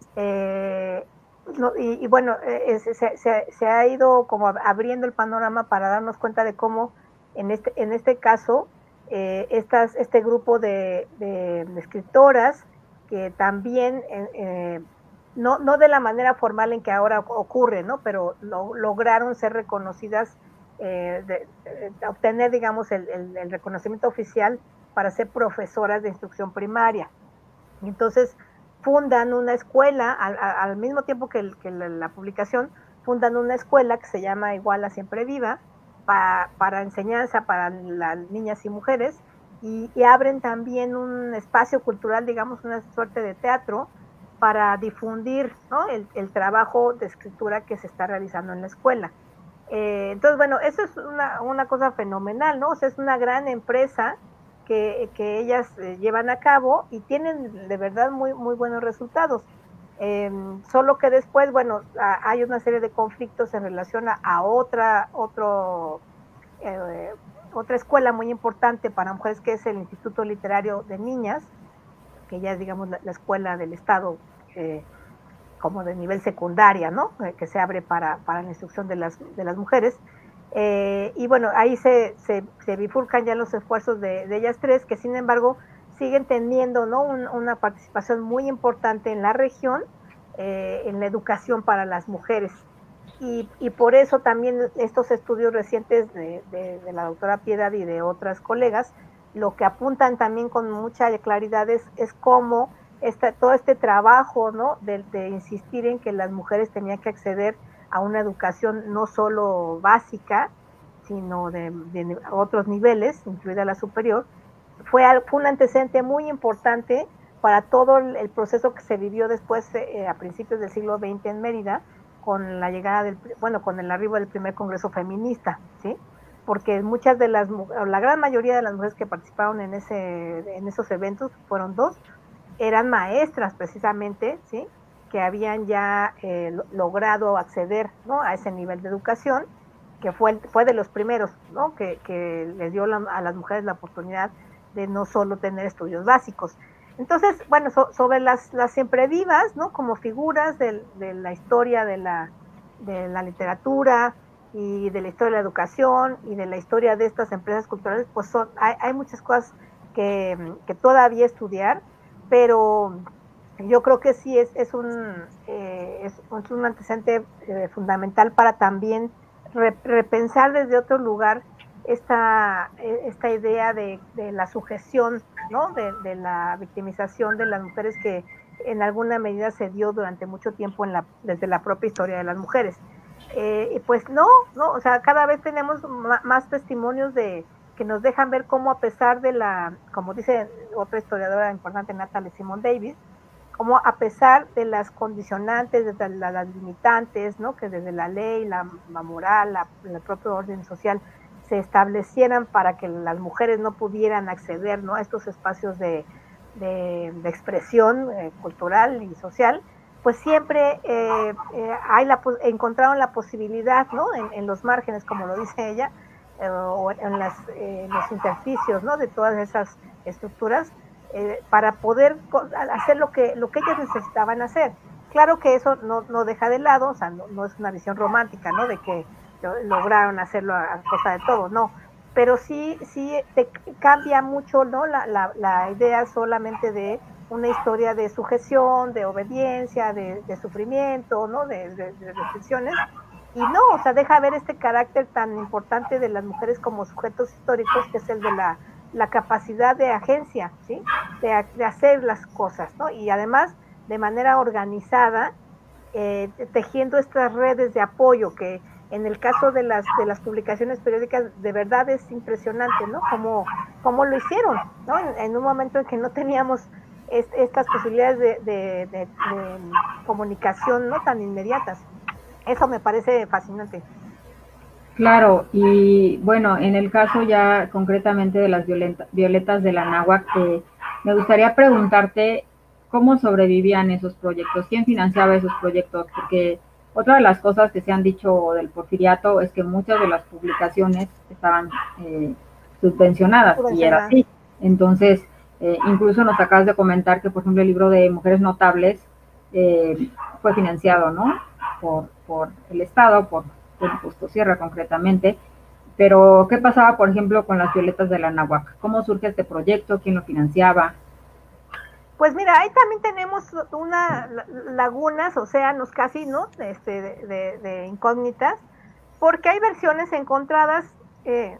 Eh, no, y, y bueno, eh, se, se, se ha ido como abriendo el panorama para darnos cuenta de cómo en este, en este caso eh, estas, este grupo de, de, de escritoras que también eh, no, no de la manera formal en que ahora ocurre, ¿no?, pero lo, lograron ser reconocidas, eh, de, de obtener, digamos, el, el, el reconocimiento oficial para ser profesoras de instrucción primaria. Y entonces fundan una escuela, al, al mismo tiempo que, el, que la, la publicación, fundan una escuela que se llama Igual a Siempre Viva, pa, para enseñanza para las niñas y mujeres, y, y abren también un espacio cultural, digamos, una suerte de teatro, para difundir, ¿no?, el, el trabajo de escritura que se está realizando en la escuela. Eh, entonces, bueno, eso es una, una cosa fenomenal, ¿no? O sea, es una gran empresa que, que ellas eh, llevan a cabo y tienen de verdad muy, muy buenos resultados. Eh, solo que después, bueno, a, hay una serie de conflictos en relación a, a otra, otro, eh, otra escuela muy importante para mujeres, que es el Instituto Literario de Niñas, que ya es, digamos, la, la escuela del Estado, eh, como de nivel secundaria, ¿no?, eh, que se abre para, para la instrucción de las, de las mujeres. Eh, y bueno, ahí se, se, se bifurcan ya los esfuerzos de, de ellas tres, que sin embargo siguen teniendo, ¿no?, un, una participación muy importante en la región, eh, en la educación para las mujeres. Y, y por eso también estos estudios recientes de, de, de la doctora Piedad y de otras colegas, lo que apuntan también con mucha claridad es, es cómo esta, todo este trabajo, ¿no?, de, de insistir en que las mujeres tenían que acceder a una educación no solo básica, sino de, de otros niveles, incluida la superior, fue, fue un antecedente muy importante para todo el, el proceso que se vivió después, eh, a principios del siglo veinte en Mérida, con la llegada del, bueno, con el arribo del primer Congreso Feminista, ¿sí? Porque muchas de las, la gran mayoría de las mujeres que participaron en, ese, en esos eventos, fueron dos, eran maestras precisamente, ¿sí?, que habían ya eh, logrado acceder, ¿no?, a ese nivel de educación, que fue, fue de los primeros, ¿no?, que, que les dio la, a las mujeres la oportunidad de no solo tener estudios básicos. Entonces, bueno, so, sobre las, las siempre vivas, ¿no?, como figuras de, de la historia de la, de la literatura y de la historia de la educación y de la historia de estas empresas culturales, pues son, hay, hay muchas cosas que, que todavía estudiar, pero yo creo que sí es, es, un, eh, es, es un antecedente eh, fundamental para también re, repensar desde otro lugar esta, esta idea de, de la sujeción, ¿no?, de, de la victimización de las mujeres, que en alguna medida se dio durante mucho tiempo en la, desde la propia historia de las mujeres. Eh, pues no, no, o sea, cada vez tenemos más testimonios de que nos dejan ver cómo, a pesar de la, como dice otra historiadora importante, Natalie Simon Davis, como a pesar de las condicionantes, de las limitantes, ¿no?, que desde la ley, la, la moral, la, el propio orden social se establecieran para que las mujeres no pudieran acceder, ¿no?, a estos espacios de, de, de expresión eh, cultural y social, pues siempre eh, eh, hay la, encontraron la posibilidad, ¿no?, en, en los márgenes, como lo dice ella, eh, o en, las, eh, los intersticios, ¿no?, de todas esas estructuras, eh, para poder hacer lo que, lo que ellas necesitaban hacer. Claro que eso no, no deja de lado, o sea, no, no es una visión romántica, ¿no?, de que lograron hacerlo a, a costa de todo, no, pero sí, sí te cambia mucho, ¿no?, la, la, la idea solamente de una historia de sujeción, de obediencia, de, de sufrimiento, ¿no?, de, de, de restricciones, y no, o sea, deja ver este carácter tan importante de las mujeres como sujetos históricos, que es el de la, la capacidad de agencia, ¿sí?, de, de hacer las cosas, ¿no?, y además de manera organizada, eh, tejiendo estas redes de apoyo que en el caso de las, de las publicaciones periódicas de verdad es impresionante, ¿no?, cómo, cómo lo hicieron, ¿no?, en, en un momento en que no teníamos est estas posibilidades de, de, de, de comunicación, ¿no?, tan inmediatas. Eso me parece fascinante. Claro, y bueno, en el caso ya concretamente de las violeta, violetas de la náhuatl, eh, me gustaría preguntarte cómo sobrevivían esos proyectos, quién financiaba esos proyectos, porque otra de las cosas que se han dicho del porfiriato es que muchas de las publicaciones estaban eh, subvencionadas, y era así. Entonces, eh, incluso nos acabas de comentar que, por ejemplo, el libro de Mujeres Notables eh, fue financiado, ¿no?, por, por el Estado, por el Justo Sierra concretamente, pero ¿qué pasaba, por ejemplo, con las violetas de la náhuatl? ¿Cómo surge este proyecto? ¿Quién lo financiaba? Pues mira, ahí también tenemos una lagunas, océanos casi, ¿no?, este, de, de, de incógnitas, porque hay versiones encontradas eh,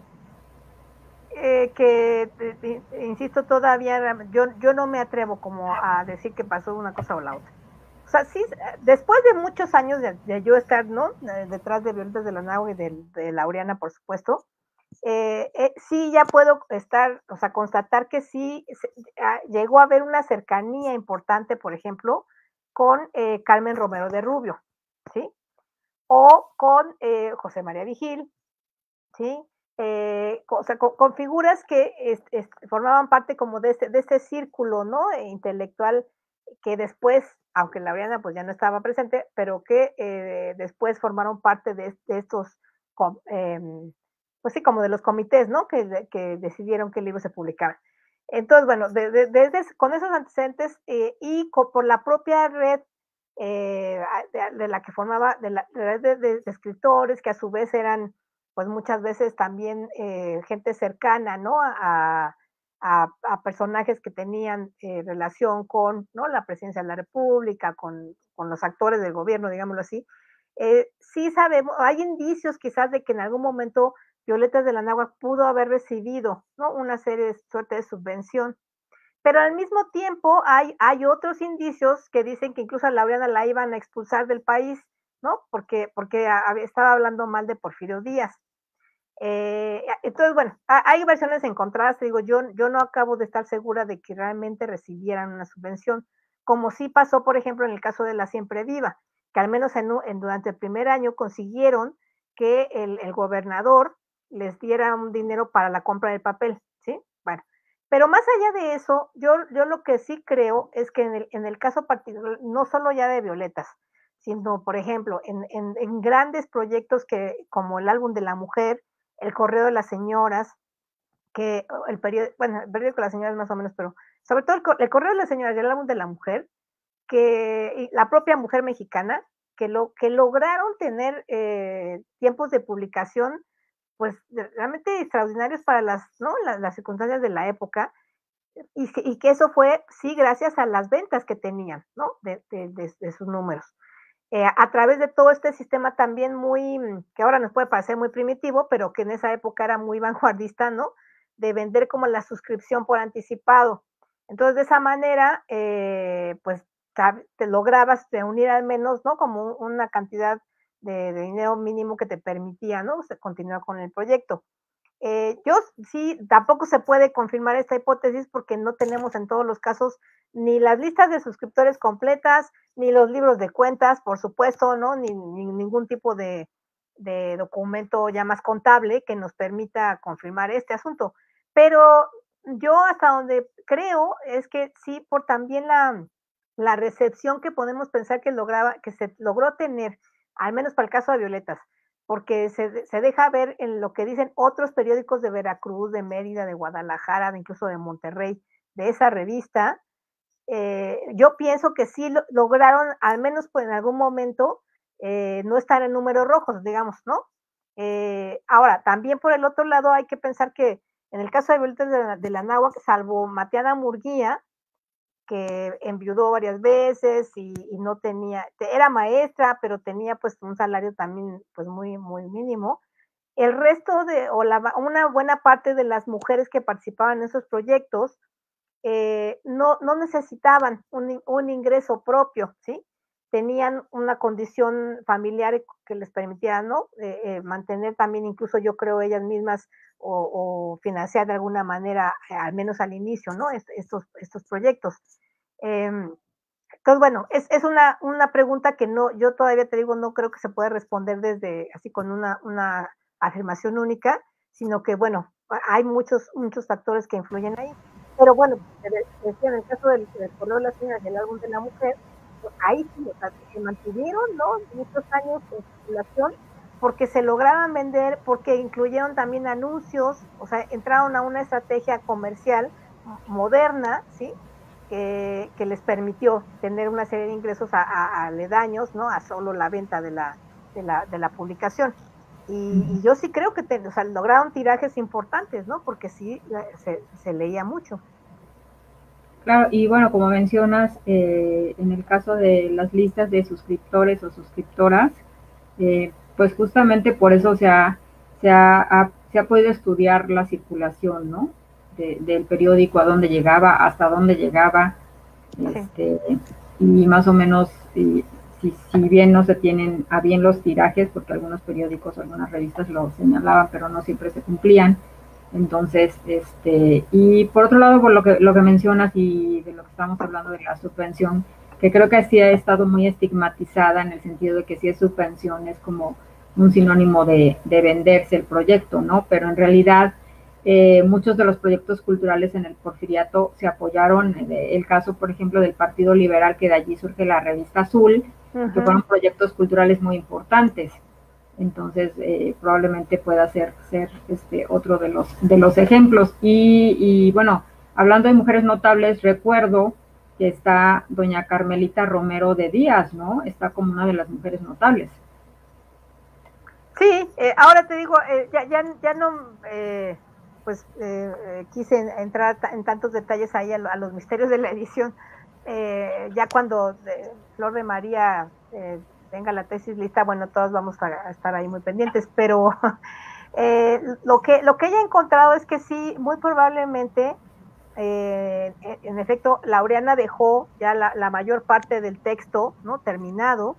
eh, que, eh, insisto, todavía yo, yo no me atrevo como a decir que pasó una cosa o la otra. O sea, sí, después de muchos años de, de yo estar, ¿no?, detrás de Violetas de la náhuatl y de, de Laureana, por supuesto, eh, eh, sí ya puedo estar, o sea, constatar que sí se, ah, llegó a haber una cercanía importante, por ejemplo, con eh, Carmen Romero de Rubio, ¿sí?, o con eh, José María Vigil, ¿sí?, eh, o sea, con, con figuras que es, es, formaban parte como de este, de este círculo, ¿no?, intelectual, que después, aunque Laureana pues ya no estaba presente, pero que eh, después formaron parte de, de estos, eh, pues sí, como de los comités, ¿no?, que, que decidieron que el libro se publicara. Entonces, bueno, desde de, de, con esos antecedentes eh, y con, por la propia red eh, de, de la que formaba, de la, de, de, de escritores, que a su vez eran pues muchas veces también eh, gente cercana, ¿no?, a, a, a personajes que tenían eh, relación con, ¿no?, la presidencia de la República, con, con los actores del gobierno, digámoslo así. Eh, sí sabemos, hay indicios quizás de que en algún momento Violetas de la náhuatl pudo haber recibido, ¿no?, una serie de suerte de subvención, pero al mismo tiempo hay, hay otros indicios que dicen que incluso a Laureana la iban a expulsar del país, ¿no?, porque, porque a, a, estaba hablando mal de Porfirio Díaz. Eh, entonces, bueno, hay versiones encontradas, te digo, yo, yo no acabo de estar segura de que realmente recibieran una subvención, como sí pasó, por ejemplo, en el caso de La Siempre Viva, que al menos en, en, durante el primer año consiguieron que el, el gobernador les diera un dinero para la compra del papel, ¿sí? Bueno, pero más allá de eso, yo, yo lo que sí creo es que en el, en el caso particular, no solo ya de Violetas, sino, por ejemplo, en, en, en grandes proyectos que, como el álbum de la mujer, el correo de las señoras, que el periódico, bueno, el periódico de las señoras más o menos, pero sobre todo el, el correo de las señoras y el álbum de la mujer, que y la propia mujer mexicana, que, lo, que lograron tener eh, tiempos de publicación, pues realmente extraordinarios para las, ¿no?, las, las circunstancias de la época, y, y que eso fue, sí, gracias a las ventas que tenían, ¿no?, de, de, de, de sus números. Eh, a través de todo este sistema también muy, que ahora nos puede parecer muy primitivo, pero que en esa época era muy vanguardista, ¿no?, de vender como la suscripción por anticipado. Entonces, de esa manera, eh, pues, te lograbas reunir al menos, ¿no?, como una cantidad de, de dinero mínimo que te permitía, ¿no?, continuar con el proyecto. Eh, yo sí, tampoco se puede confirmar esta hipótesis porque no tenemos en todos los casos ni las listas de suscriptores completas, ni los libros de cuentas, por supuesto, ¿no?, ni, ni ningún tipo de, de documento ya más contable que nos permita confirmar este asunto. Pero yo hasta donde creo es que sí, por también la, la recepción que podemos pensar que lograba, que se logró tener, al menos para el caso de Violetas, porque se, se deja ver en lo que dicen otros periódicos de Veracruz, de Mérida, de Guadalajara, de incluso de Monterrey, de esa revista. Eh, yo pienso que sí lo, lograron, al menos pues en algún momento, eh, no estar en números rojos, digamos, ¿no? Eh, ahora, también por el otro lado hay que pensar que en el caso de Violetas de la, de la Náhuac, salvo Matiana Murguía, que enviudó varias veces y, y no tenía, era maestra, pero tenía pues un salario también pues muy, muy mínimo. El resto de, o la, una buena parte de las mujeres que participaban en esos proyectos, eh, no, no necesitaban un, un ingreso propio, ¿sí? Tenían una condición familiar que les permitía, ¿no? Eh, eh, mantener también, incluso yo creo, ellas mismas o, o financiar de alguna manera, eh, al menos al inicio, ¿no? Est estos, estos proyectos. Eh, entonces, bueno, es, es una, una pregunta que no, yo todavía te digo, no creo que se pueda responder desde así con una, una afirmación única, sino que, bueno, hay muchos, muchos factores que influyen ahí. Pero bueno, decía en el caso del, del color de las señoras del álbum de la mujer, pues ahí sí, o sea, se mantuvieron, ¿no? Muchos años en circulación, porque se lograban vender, porque incluyeron también anuncios, o sea, entraron a una estrategia comercial moderna, ¿sí? Que, que les permitió tener una serie de ingresos a, a, a aledaños, ¿no? A solo la venta de la, de la, de la publicación. Y, y yo sí creo que te, o sea, lograron tirajes importantes, ¿no? Porque sí se, se leía mucho. Claro, y bueno, como mencionas, eh, en el caso de las listas de suscriptores o suscriptoras, eh, pues justamente por eso se ha, se ha, ha, se ha podido estudiar la circulación, ¿no? De, del periódico, a dónde llegaba, hasta dónde llegaba, este, sí. Y más o menos, si, si, si bien no se tienen a bien los tirajes, porque algunos periódicos o algunas revistas lo señalaban, pero no siempre se cumplían. Entonces, este, y por otro lado, por lo que, lo que mencionas y de lo que estamos hablando de la subvención, que creo que sí ha estado muy estigmatizada en el sentido de que si es subvención es como un sinónimo de, de venderse el proyecto, ¿no? Pero en realidad eh, muchos de los proyectos culturales en el Porfiriato se apoyaron, el caso, por ejemplo, del Partido Liberal, que de allí surge la revista Azul, uh-huh. que fueron proyectos culturales muy importantes. Entonces, eh, probablemente pueda ser, ser este, otro de los, de los ejemplos. Y, y bueno, hablando de mujeres notables, recuerdo que está doña Carmelita Romero de Díaz, ¿no? Está como una de las mujeres notables. Sí, eh, ahora te digo, eh, ya, ya, ya no, eh, pues eh, quise entrar en tantos detalles ahí a, a los misterios de la edición. Eh, ya cuando eh, Flor de María eh, tenga la tesis lista, bueno, todos vamos a estar ahí muy pendientes, pero eh, lo, que, lo que ella ha encontrado es que sí, muy probablemente, eh, en efecto, Laureana dejó ya la, la mayor parte del texto, ¿no? Terminado,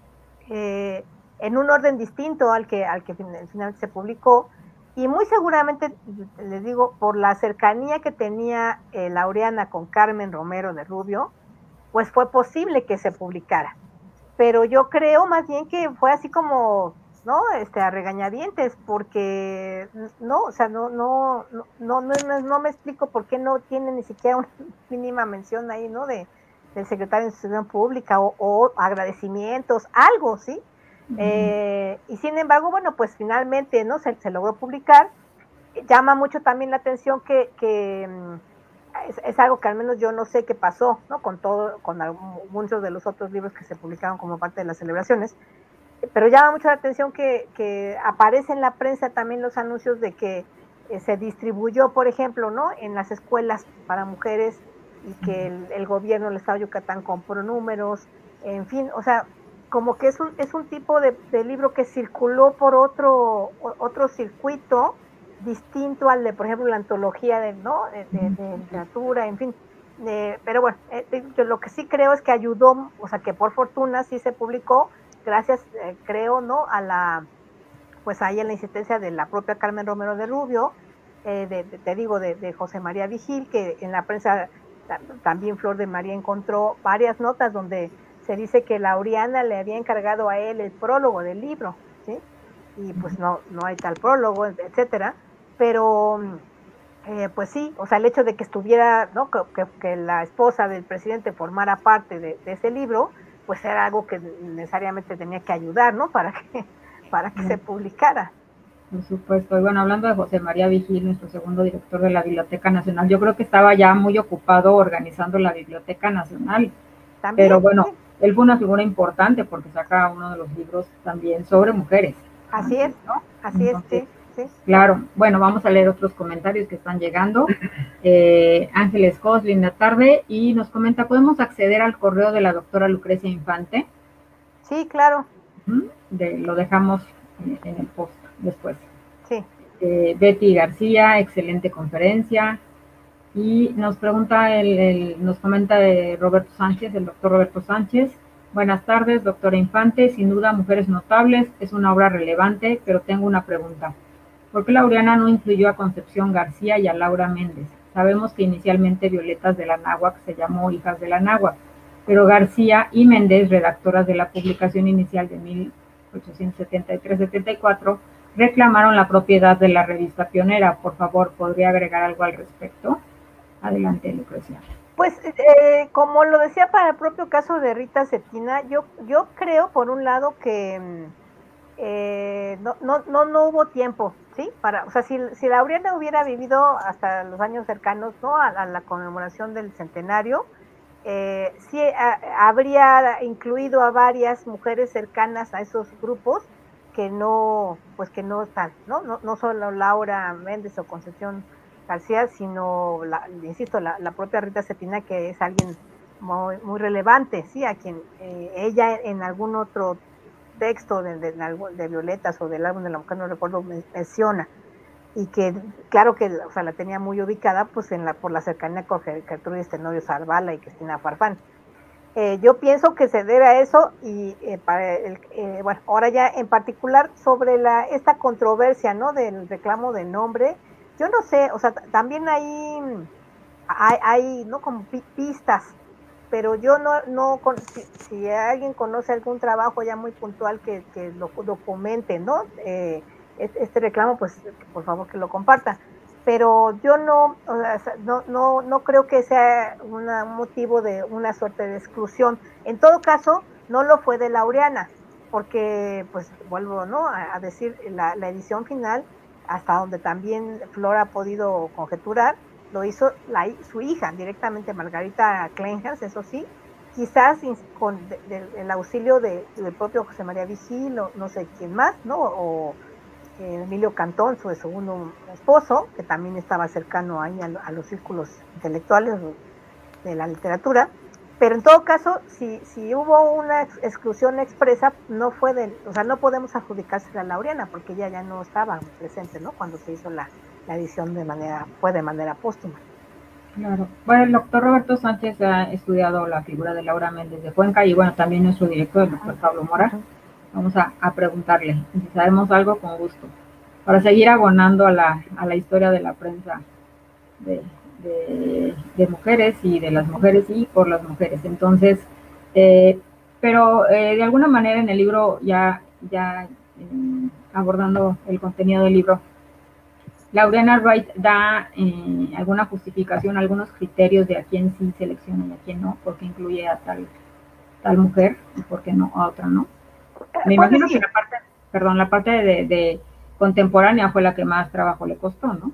eh, en un orden distinto al que, al que finalmente se publicó, y muy seguramente, les digo, por la cercanía que tenía eh, Laureana con Carmen Romero de Rubio, pues fue posible que se publicara. Pero yo creo más bien que fue así como, ¿no? Este, a regañadientes, porque no, o sea, no, no, no, no, no, no me explico por qué no tiene ni siquiera una mínima mención ahí, ¿no? De, del secretario de Institución Pública o, o agradecimientos, algo, ¿sí? Uh-huh. Eh, y sin embargo, bueno, pues finalmente, ¿no? Se, se logró publicar. Llama mucho también la atención que, que es, es algo que al menos yo no sé qué pasó, ¿no? Con todo, con algún, muchos de los otros libros que se publicaron como parte de las celebraciones, pero llama mucho la atención que, que aparece en la prensa también los anuncios de que eh, se distribuyó, por ejemplo, ¿no? En las escuelas para mujeres y que el, el gobierno del Estado de Yucatán compró números, en fin, o sea, como que es un, es un tipo de, de libro que circuló por otro, otro circuito distinto al de, por ejemplo, la antología de, ¿no? de, de, de literatura, en fin. Eh, pero bueno, eh, yo lo que sí creo es que ayudó, o sea, que por fortuna sí se publicó, gracias, eh, creo, ¿no? A la, pues ahí en la insistencia de la propia Carmen Romero de Rubio, eh, de, de, te digo, de, de José María Vigil, que en la prensa también Flor de María encontró varias notas donde se dice que Laureana le había encargado a él el prólogo del libro, ¿sí? y pues no, no hay tal prólogo, etcétera, pero eh, pues sí, o sea, el hecho de que estuviera, ¿no? Que, que, que la esposa del presidente formara parte de, de ese libro, pues era algo que necesariamente tenía que ayudar, ¿no? Para que, para que se publicara. Por supuesto. Y bueno, hablando de José María Vigil, nuestro segundo director de la Biblioteca Nacional, yo creo que estaba ya muy ocupado organizando la Biblioteca Nacional. También, Pero bueno, sí. Él fue una figura importante porque saca uno de los libros también sobre mujeres. Así es, ¿no? así Entonces, es, sí, sí. Claro, bueno, vamos a leer otros comentarios que están llegando. Eh, Ángeles Cos, linda tarde, y nos comenta, ¿podemos acceder al correo de la doctora Lucrecia Infante? Sí, claro. ¿Mm? De, lo dejamos en, en el post después. Sí. Eh, Betty García, excelente conferencia. Y nos pregunta, el, el, nos comenta de Roberto Sánchez, el doctor Roberto Sánchez. Buenas tardes, doctora Infante. Sin duda, Mujeres Notables es una obra relevante, pero tengo una pregunta. ¿Por qué Laureana no incluyó a Concepción García y a Laura Méndez? Sabemos que inicialmente Violetas de la Náhuac se llamó Hijas de la Náhuac, pero García y Méndez, redactoras de la publicación inicial de mil ochocientos setenta y tres setenta y cuatro, reclamaron la propiedad de la revista pionera. Por favor, ¿podría agregar algo al respecto? Adelante, Lucrecia. Pues, eh, como lo decía para el propio caso de Rita Cetina, yo, yo creo, por un lado, que eh, no, no, no, no hubo tiempo, ¿sí? Para, o sea, si, si Laureana hubiera vivido hasta los años cercanos, ¿no? A, a la conmemoración del centenario, eh, sí a, habría incluido a varias mujeres cercanas a esos grupos que no, pues que no están, ¿no? No, no solo Laura Méndez o Concepción García, sino, la, insisto, la, la propia Rita Cetina, que es alguien muy, muy relevante, ¿sí? A quien eh, ella en algún otro texto de, de, de Violetas o del álbum de la mujer, no recuerdo, menciona, y que claro que, o sea, la tenía muy ubicada pues en la, por la cercanía con Gertrudis Tenorio Zavala y Cristina Farfán. Eh, yo pienso que se debe a eso y eh, para el, eh, bueno, ahora ya en particular sobre la, esta controversia, ¿no? Del reclamo de nombre, yo no sé, o sea, también hay, hay, hay ¿no? Como pistas, pero yo no, no si, si alguien conoce algún trabajo ya muy puntual que, que lo documente, ¿no? Eh, este reclamo, pues por favor que lo comparta. Pero yo no, o sea, no, no, no creo que sea una, un motivo de una suerte de exclusión. En todo caso, no lo fue de Laureana, porque, pues, vuelvo, ¿no? A, a decir, la, la edición final, hasta donde también Flora ha podido conjeturar, lo hizo la, su hija, directamente Margarita Kleinhans, eso sí, quizás con de, de, el auxilio de, del propio José María Vigil, o no sé quién más, ¿no? O eh, Emilio Cantón, su segundo esposo, que también estaba cercano ahí a, a los círculos intelectuales de la literatura, pero en todo caso, si, si hubo una exclusión expresa, no fue de, o sea, no podemos adjudicarse a Laureana, porque ella ya no estaba presente, ¿no? Cuando se hizo la, la edición de manera, fue de manera póstuma. Claro. Bueno, el doctor Roberto Sánchez ha estudiado la figura de Laura Méndez de Cuenca y bueno, también nuestro director, el doctor Pablo Mora. Uh-huh. Vamos a, a preguntarle, si sabemos algo, con gusto, para seguir abonando a la, a la historia de la prensa de, de, de mujeres y de las mujeres y por las mujeres. Entonces, eh, pero eh, de alguna manera en el libro, ya, ya eh, abordando el contenido del libro, Laureana Wright da eh, alguna justificación, algunos criterios de a quién sí selecciona y a quién no, porque incluye a tal, tal mujer y por qué no a otra no. Me imagino que la parte, perdón, la parte de, de contemporánea fue la que más trabajo le costó, ¿no?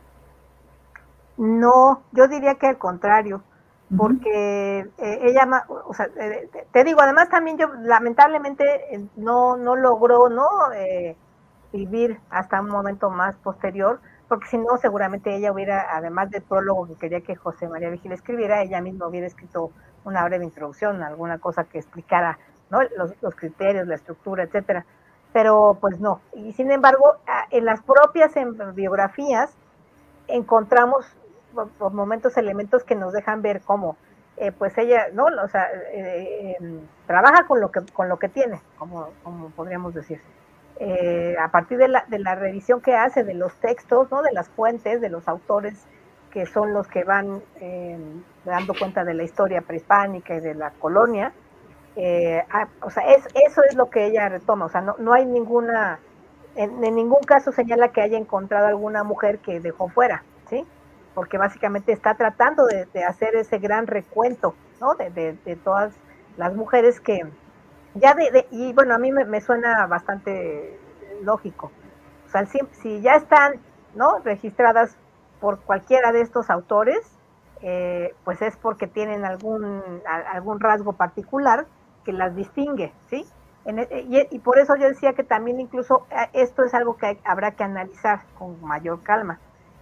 No, yo diría que al contrario, porque uh-huh. eh, ella, o sea, eh, te, te digo, además también yo lamentablemente eh, no, no logró, ¿no? Eh, vivir hasta un momento más posterior, porque si no, seguramente ella hubiera, además del prólogo que quería que José María Vigil escribiera, ella misma hubiera escrito una breve introducción, alguna cosa que explicara, ¿no? Los, los criterios, la estructura, etcétera. Pero pues no. Y sin embargo, en las propias biografías encontramos por, por momentos elementos que nos dejan ver cómo eh, pues ella, ¿no? O sea, eh, eh, trabaja con lo que con lo que tiene, como, como podríamos decir. Eh, a partir de la, de la revisión que hace de los textos, ¿no? De las fuentes, de los autores que son los que van eh, dando cuenta de la historia prehispánica y de la colonia, eh, ah, o sea, es, eso es lo que ella retoma, o sea, no, no hay ninguna en, en ningún caso señala que haya encontrado alguna mujer que dejó fuera, ¿sí? Porque básicamente está tratando de, de hacer ese gran recuento, ¿no? De, de, de todas las mujeres que ya de, de y bueno, a mí me, me suena bastante lógico. O sea, si, si ya están, ¿no? Registradas por cualquiera de estos autores, eh, pues es porque tienen algún, a, algún rasgo particular que las distingue, ¿sí? En, y, y por eso yo decía que también incluso esto es algo que hay, habrá que analizar con mayor calma.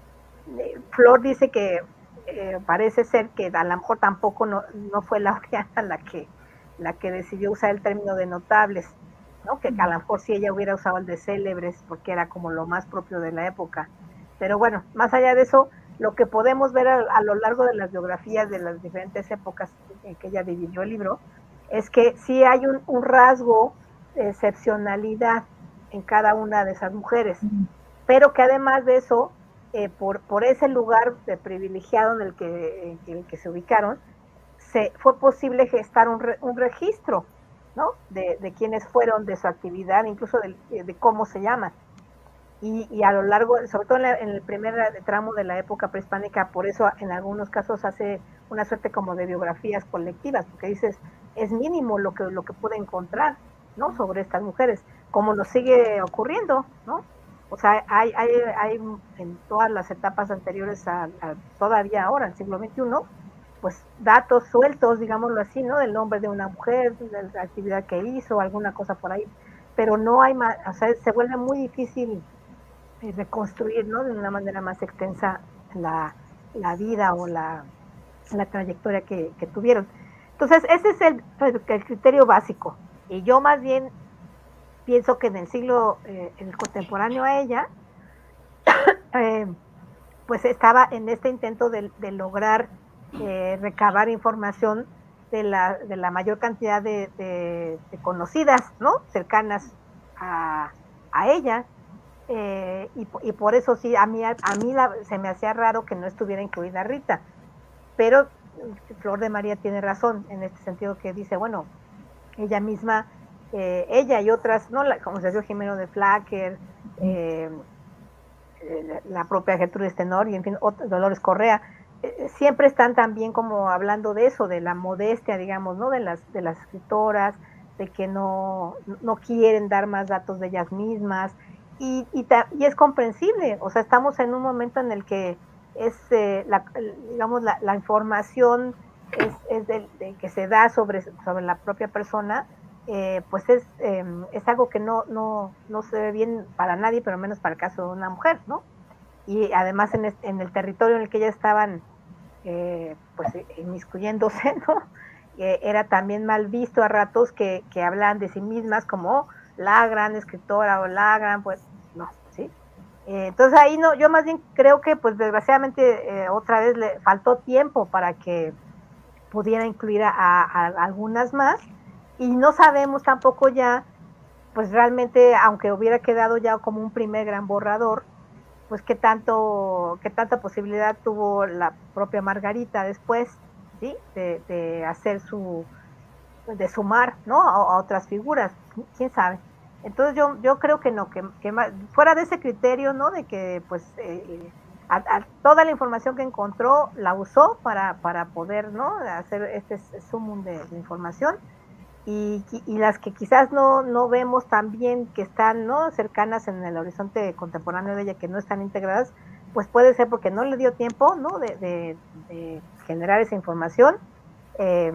Flor dice que eh, parece ser que a lo mejor tampoco no, no fue Laureana la que, la que decidió usar el término de notables, ¿no? Que a lo mejor si ella hubiera usado el de célebres, porque era como lo más propio de la época. Pero bueno, más allá de eso, lo que podemos ver a, a lo largo de las biografías de las diferentes épocas en que ella dividió el libro, es que sí hay un, un rasgo de excepcionalidad en cada una de esas mujeres, pero que además de eso, eh, por, por ese lugar de privilegiado en el que, en el que se ubicaron, se, fue posible gestar un, re, un registro, ¿no? De, de quiénes fueron, de su actividad, incluso de, de cómo se llaman. Y, y a lo largo, sobre todo en, la, en el primer tramo de la época prehispánica, por eso en algunos casos hace una suerte como de biografías colectivas, porque dices, es mínimo lo que, lo que pude encontrar, ¿no? Sobre estas mujeres, como nos sigue ocurriendo, ¿no? O sea, hay, hay, hay en todas las etapas anteriores a, a todavía ahora, en el siglo veintiuno, pues datos sueltos, digámoslo así, ¿no? Del nombre de una mujer, de la actividad que hizo, alguna cosa por ahí, pero no hay más, o sea, se vuelve muy difícil reconstruir, ¿no? De una manera más extensa la, la vida o la, la trayectoria que, que tuvieron. Entonces, ese es el, el criterio básico. Y yo más bien pienso que en el siglo, eh, en el contemporáneo a ella, eh, pues estaba en este intento de, de lograr eh, recabar información de la, de la mayor cantidad de, de, de conocidas, ¿no? Cercanas a, a ella. Eh, y, y por eso sí, a mí, a mí la, se me hacía raro que no estuviera incluida Rita. Pero Flor de María tiene razón en este sentido que dice, bueno, ella misma, eh, ella y otras, ¿no? La, como se dio Jimeno de Flacker, eh, la propia Gertrudis Tenor y en fin, Dolores Correa, eh, siempre están también como hablando de eso, de la modestia, digamos, ¿no? De las, de las escritoras, de que no, no quieren dar más datos de ellas mismas, y, y, y es comprensible, o sea, estamos en un momento en el que es, eh, la, digamos, la, la información es, es de, de que se da sobre, sobre la propia persona, eh, pues es, eh, es algo que no, no, no se ve bien para nadie, pero menos para el caso de una mujer, ¿no? Y además en, este, en el territorio en el que ellas estaban, eh, pues inmiscuyéndose, ¿no? Eh, era también mal visto a ratos que, que hablan de sí mismas como la gran escritora o la gran, pues no, ¿sí? Eh, entonces ahí no, yo más bien creo que pues desgraciadamente eh, otra vez le faltó tiempo para que pudiera incluir a, a, a algunas más, y no sabemos tampoco ya, pues realmente, aunque hubiera quedado ya como un primer gran borrador, pues qué tanto, qué tanta posibilidad tuvo la propia Margarita después, ¿sí? De, de hacer su, de sumar, ¿no? A, a otras figuras, quién sabe. Entonces yo, yo creo que no, que, que más, fuera de ese criterio, ¿no? De que pues eh, a, a toda la información que encontró la usó para, para poder, ¿no? Hacer este sumum de, de información. Y, y las que quizás no, no vemos tan bien, que están, ¿no? cercanas en el horizonte contemporáneo de ella, que no están integradas, pues puede ser porque no le dio tiempo, ¿no? de, de, de generar esa información, eh,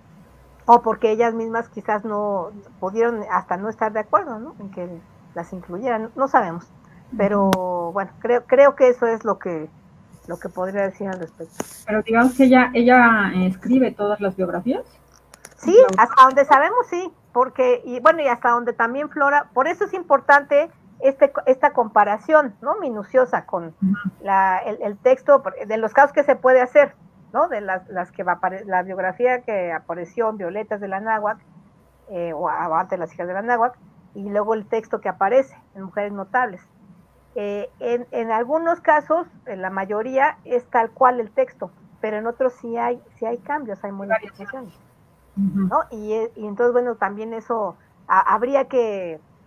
o porque ellas mismas quizás no pudieron hasta no estar de acuerdo, ¿no? En que las incluyeran, no sabemos, pero bueno, creo, creo que eso es lo que, lo que podría decir al respecto. Pero digamos que ella, ella escribe todas las biografías. Sí, hasta donde sabemos sí, porque, y bueno, y hasta donde también Flora, por eso es importante este, esta comparación, ¿no? Minuciosa con uh-huh. la, el, el texto, de los casos que se puede hacer, ¿no? De las, las que va a aparecer, la biografía que apareció en Violetas de la Náhuac, eh, o antes de las hijas de la Náhuac, y luego el texto que aparece en Mujeres Notables. Eh, en, en algunos casos, en la mayoría, es tal cual el texto, pero en otros sí hay, sí hay cambios, hay modificaciones. ¿No? Y, y entonces, bueno, también eso a, habría que,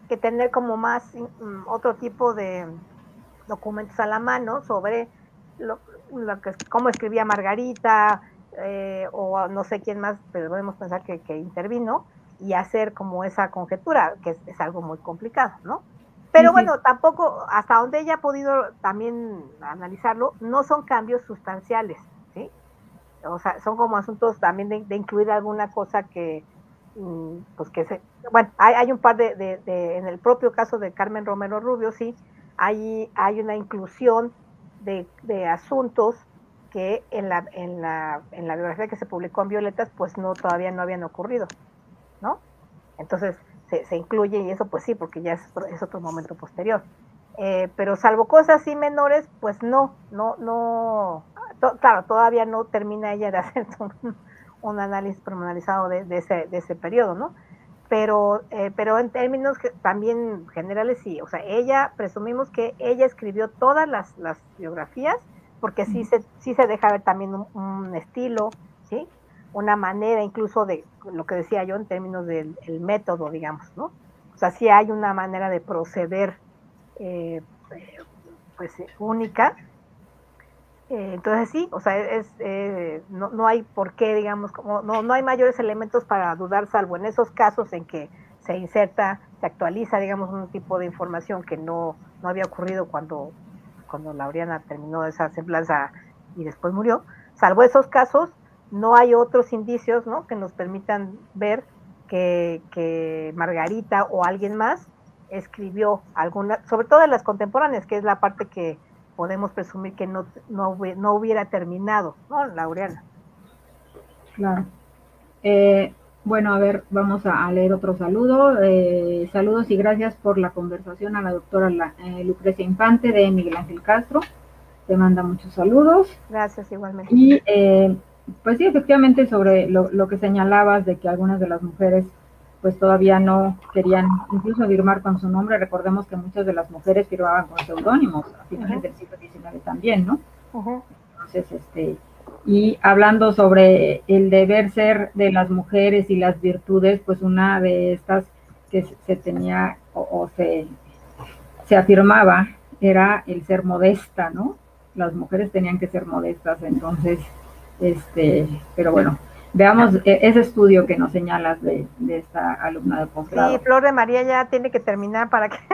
que tener como más um, otro tipo de documentos a la mano sobre lo, lo que, cómo escribía Margarita, eh, o no sé quién más, pero podemos pensar que, que intervino, y hacer como esa conjetura, que es, es algo muy complicado, ¿no? Sí, Pero sí, bueno, tampoco, hasta donde ella ha podido también analizarlo, no son cambios sustanciales, ¿sí? O sea, son como asuntos también de, de incluir alguna cosa que, mm, pues que se, bueno, hay, hay un par de, de, de, en el propio caso de Carmen Romero Rubio, sí, hay, hay una inclusión de, de asuntos que en la, en, la, en la biografía que se publicó en Violetas, pues no, todavía no habían ocurrido, ¿no? Entonces se, se incluye y eso pues sí, porque ya es otro, es otro momento posterior. Eh, pero salvo cosas así menores, pues no, no, no, to, claro, todavía no termina ella de hacer un, un análisis pormenorizado de, de, ese, de ese periodo, ¿no? Pero, eh, pero en términos que, también generales sí, o sea, ella, presumimos que ella escribió todas las, las biografías, porque sí se, sí se deja ver también un, un estilo, ¿sí? Una manera incluso de lo que decía yo en términos del el método, digamos, ¿no? O sea, sí hay una manera de proceder eh, pues única. Eh, entonces sí, o sea, es, eh, no, no hay por qué, digamos, como, no, no hay mayores elementos para dudar, salvo en esos casos en que se inserta, se actualiza, digamos, un tipo de información que no, no había ocurrido cuando, cuando Laureana terminó esa semblanza y después murió. Salvo esos casos, no hay otros indicios, ¿no?, que nos permitan ver que, que Margarita o alguien más escribió alguna, sobre todo de las contemporáneas, que es la parte que podemos presumir que no, no, no hubiera terminado, ¿no, Laureana? claro. Eh, bueno, a ver, vamos a, a leer otro saludo. Eh, saludos y gracias por la conversación a la doctora la, eh, Lucrecia Infante de Miguel Ángel Castro. Te manda muchos saludos. Gracias, igualmente. Y eh, pues sí, efectivamente, sobre lo, lo que señalabas de que algunas de las mujeres pues todavía no querían incluso firmar con su nombre. Recordemos que muchas de las mujeres firmaban con seudónimos a finales uh-huh. del siglo diecinueve también, ¿no? Uh-huh. Entonces, este, y hablando sobre el deber ser de las mujeres y las virtudes, pues una de estas que se tenía o, o se, se afirmaba era el ser modesta, ¿no? Las mujeres tenían que ser modestas, entonces, este, pero bueno, veamos ese estudio que nos señalas de, de esta alumna de posgrado. Sí, Flor de María ya tiene que terminar para que,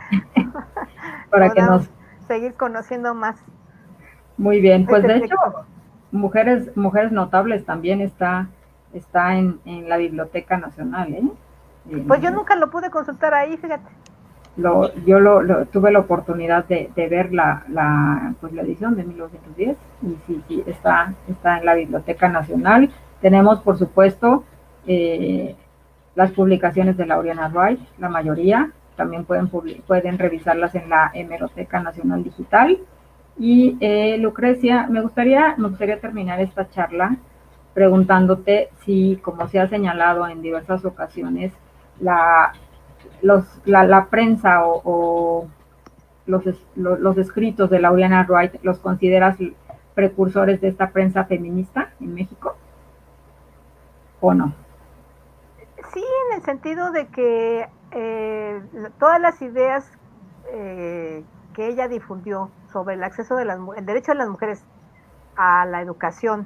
para que nos seguir conociendo más. Muy bien, pues de hecho, mujeres, mujeres notables también está, está en, en la Biblioteca Nacional, ¿eh? Pues yo nunca lo pude consultar ahí, fíjate. Lo, yo lo, lo, tuve la oportunidad de, de ver la, la, pues la edición de mil novecientos diez y sí, sí, está, está en la Biblioteca Nacional. Tenemos, por supuesto, eh, las publicaciones de Laureana Wright, la mayoría, también pueden, pueden revisarlas en la Hemeroteca Nacional Digital. Y eh, Lucrecia, me gustaría, me gustaría terminar esta charla preguntándote si, como se ha señalado en diversas ocasiones, la, los, la, la prensa o, o los, los, los escritos de Laureana Wright, ¿los consideras precursores de esta prensa feminista en México? ¿O no? Sí, en el sentido de que eh, todas las ideas eh, que ella difundió sobre el acceso de las el derecho de las mujeres a la educación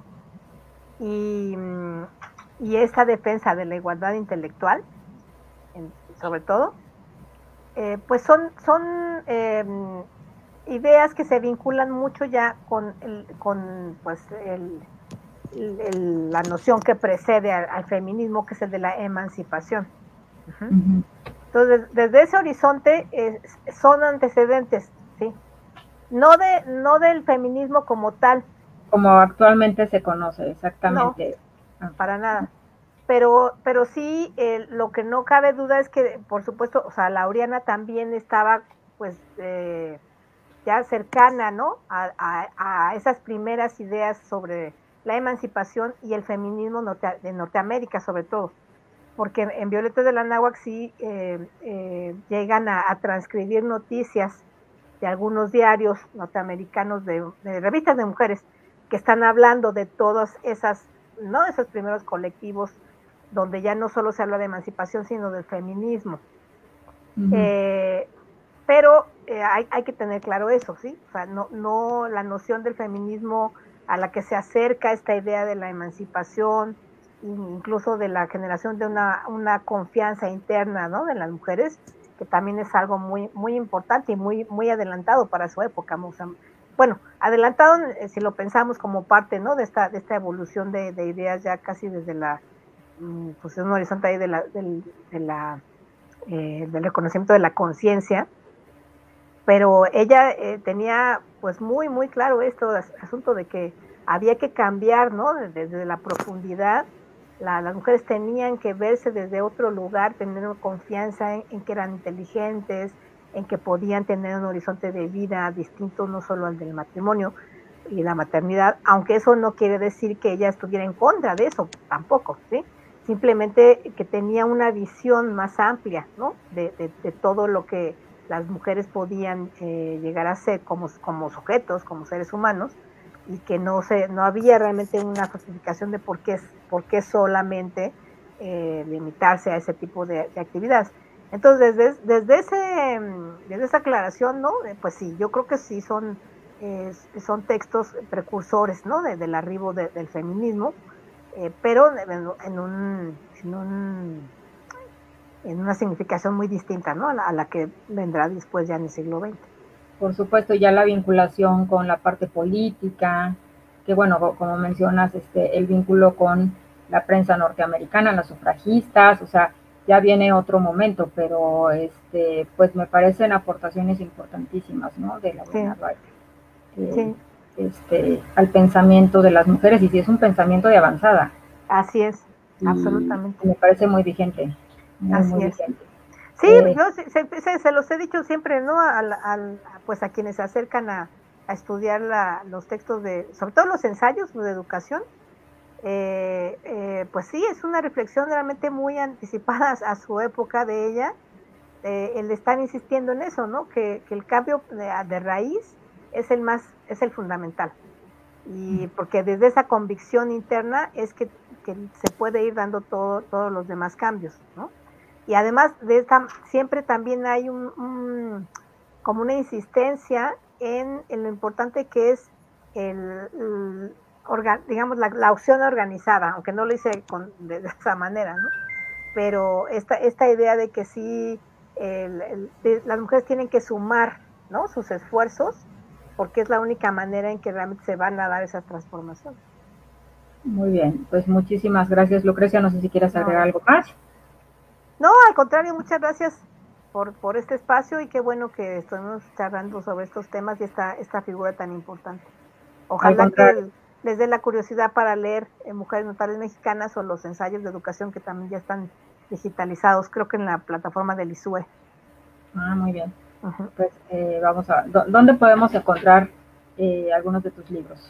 y, y esta defensa de la igualdad intelectual, en, sobre todo, eh, pues son, son eh, ideas que se vinculan mucho ya con, el, con pues, el, el, el, la noción que precede al, al feminismo, que es el de la emancipación. Uh-huh. Uh-huh. Entonces, desde ese horizonte eh, son antecedentes, ¿sí? No, de, no del feminismo como tal. Como actualmente se conoce, exactamente. No, para nada. Pero, pero sí, eh, lo que no cabe duda es que, por supuesto, o sea, Laureana también estaba, pues, eh, ya cercana, ¿no? A, a, a esas primeras ideas sobre la emancipación y el feminismo norte, de Norteamérica, sobre todo. Porque en Violetas de la Náhuac sí eh, eh, llegan a, a transcribir noticias de algunos diarios norteamericanos, de, de revistas de mujeres, que están hablando de todas esas, ¿no? Esos primeros colectivos donde ya no solo se habla de emancipación, sino del feminismo. Uh-huh. eh, pero eh, hay, hay que tener claro eso, ¿sí? O sea, no, no la noción del feminismo a la que se acerca esta idea de la emancipación, incluso de la generación de una, una confianza interna, ¿no? De las mujeres, que también es algo muy, muy importante y muy, muy adelantado para su época. O sea, bueno, adelantado eh, si lo pensamos como parte, ¿no? De esta, de esta evolución de, de ideas ya casi desde la, pues un horizonte ahí de la, del, de la, eh, del reconocimiento de la conciencia, pero ella eh, tenía pues muy, muy claro esto, asunto de que había que cambiar, ¿no? Desde, desde la profundidad, la, las mujeres tenían que verse desde otro lugar, tener confianza en, en que eran inteligentes, en que podían tener un horizonte de vida distinto no solo al del matrimonio y la maternidad, aunque eso no quiere decir que ella estuviera en contra de eso, tampoco, ¿sí? Simplemente que tenía una visión más amplia, ¿no? De, de, de todo lo que las mujeres podían eh, llegar a ser como, como sujetos, como seres humanos, y que no, se, no había realmente una justificación de por qué, por qué solamente eh, limitarse a ese tipo de, de actividades. Entonces, desde, desde, ese, desde esa aclaración, ¿no? Pues sí, yo creo que sí son, eh, son textos precursores, ¿no? De, del arribo de, del feminismo, eh, pero en, en, un, en un en una significación muy distinta, ¿no? A la, a la que vendrá después ya en el siglo veinte. Por supuesto, ya la vinculación con la parte política, que bueno, como mencionas, este, el vínculo con la prensa norteamericana, las sufragistas, o sea, ya viene otro momento, pero este, pues me parecen aportaciones importantísimas, ¿no? De Laureana Sí, Wright, eh, sí. este, al pensamiento de las mujeres, y sí es un pensamiento de avanzada. Así es, Y absolutamente. me parece muy vigente, muy, Así muy es. vigente. Sí, Eh, yo se, se, se, los he dicho siempre, ¿no? Al, al, pues a quienes se acercan a, a estudiar la, los textos de, sobre todo los ensayos de educación, eh, eh, pues sí, es una reflexión realmente muy anticipada a su época de ella, eh, el estar insistiendo en eso, ¿no? Que, que el cambio de, de raíz es el más, es el fundamental. Y porque desde esa convicción interna es que, que se puede ir dando todo, todos los demás cambios, ¿no? Y además de esta, siempre también hay un, un como una insistencia en, en, lo importante que es el, el orga, digamos, la, la, opción organizada, aunque no lo hice con, de, de, esa manera, ¿no? Pero esta, esta idea de que sí, el, el, de, las mujeres tienen que sumar, ¿no? Sus esfuerzos, porque es la única manera en que realmente se van a dar esas transformaciones. Muy bien, pues muchísimas gracias, Lucrecia. No sé si quieres No, agregar algo más. no, al contrario, muchas gracias por, por este espacio y qué bueno que estamos charlando sobre estos temas y esta, esta figura tan importante. Al Ojalá contrario. que les dé la curiosidad para leer eh, Mujeres Notables Mexicanas o los ensayos de educación que también ya están digitalizados, creo que en la plataforma del I S U E. Ah, muy bien. Uh-huh. Pues eh, vamos a, ¿dónde podemos encontrar eh, algunos de tus libros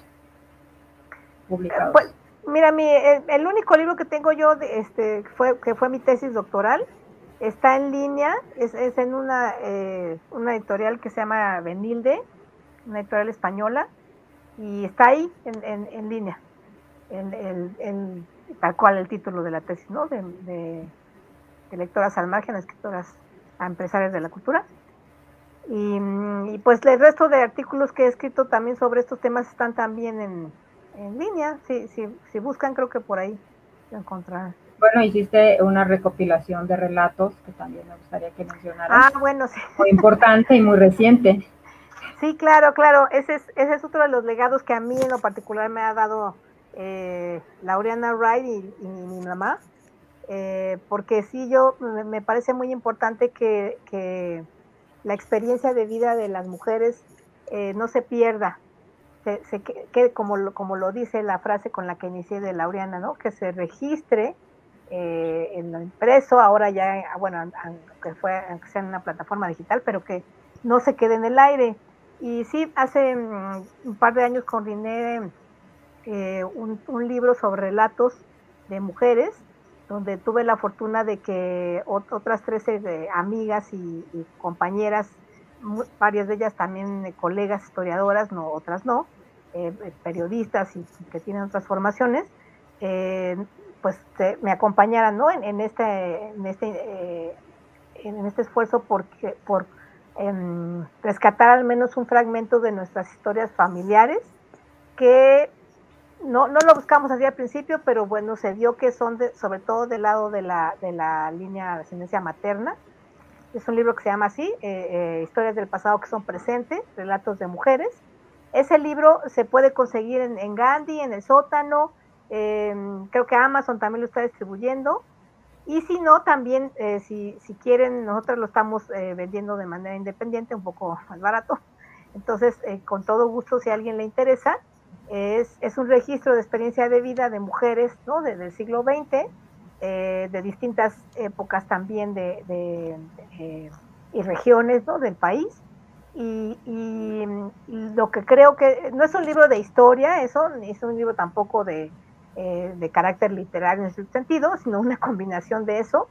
Eh, publicados? pues, mira, mi, el, el, único libro que tengo yo, de, este, fue, que fue mi tesis doctoral, está en línea, es, es en una, eh, una editorial que se llama Benilde, una editorial española, y está ahí en, en, en línea, en, en, en, tal cual el título de la tesis, ¿no? De, de, de lectoras al margen, escritoras a empresarias de la cultura. Y, y, pues el resto de artículos que he escrito también sobre estos temas están también en, en línea. Si, si, si buscan, creo que por ahí lo encontrarán. Bueno, hiciste una recopilación de relatos que también me gustaría que mencionaras. Ah, bueno, sí. Muy importante y muy reciente. Sí, claro, claro. Ese es, ese es otro de los legados que a mí en lo particular me ha dado eh, Laureana Wright y, y mi, mi mamá. Eh, porque sí, yo me, me parece muy importante que, que la experiencia de vida de las mujeres eh, no se pierda. Se, se quede como lo, como lo dice la frase con la que inicié de Laureana, ¿no? Que se registre eh, en lo impreso, ahora ya, bueno, aunque, fue, aunque sea en una plataforma digital, pero que no se quede en el aire. Y sí, hace um, un par de años coordiné eh, un, un libro sobre relatos de mujeres, donde tuve la fortuna de que otras trece eh, amigas y, y compañeras, varias de ellas también eh, colegas historiadoras, no, otras no, eh, periodistas y, y que tienen otras formaciones, eh, pues te, me acompañaran, ¿no? En, en este, en este eh, en este esfuerzo por, por eh, rescatar al menos un fragmento de nuestras historias familiares, que no, no lo buscamos así al principio, pero bueno, se dio que son de, sobre todo del lado de la, de la línea de ascendencia materna. Es un libro que se llama así, eh, eh, Historias del pasado que son presentes, relatos de mujeres. Ese libro se puede conseguir en, en Gandhi, en el sótano, eh, creo que Amazon también lo está distribuyendo, y si no, también, eh, si, si quieren, nosotros lo estamos eh, vendiendo de manera independiente, un poco más barato. Entonces, eh, con todo gusto, si a alguien le interesa, es, es un registro de experiencia de vida de mujeres, ¿no? Desde el siglo veinte, eh, de distintas épocas también de, de, de, y regiones, ¿no? Del país. Y, y, y lo que creo que no es un libro de historia, eso, ni es un libro tampoco de, eh, de carácter literario en ese sentido, sino una combinación de eso.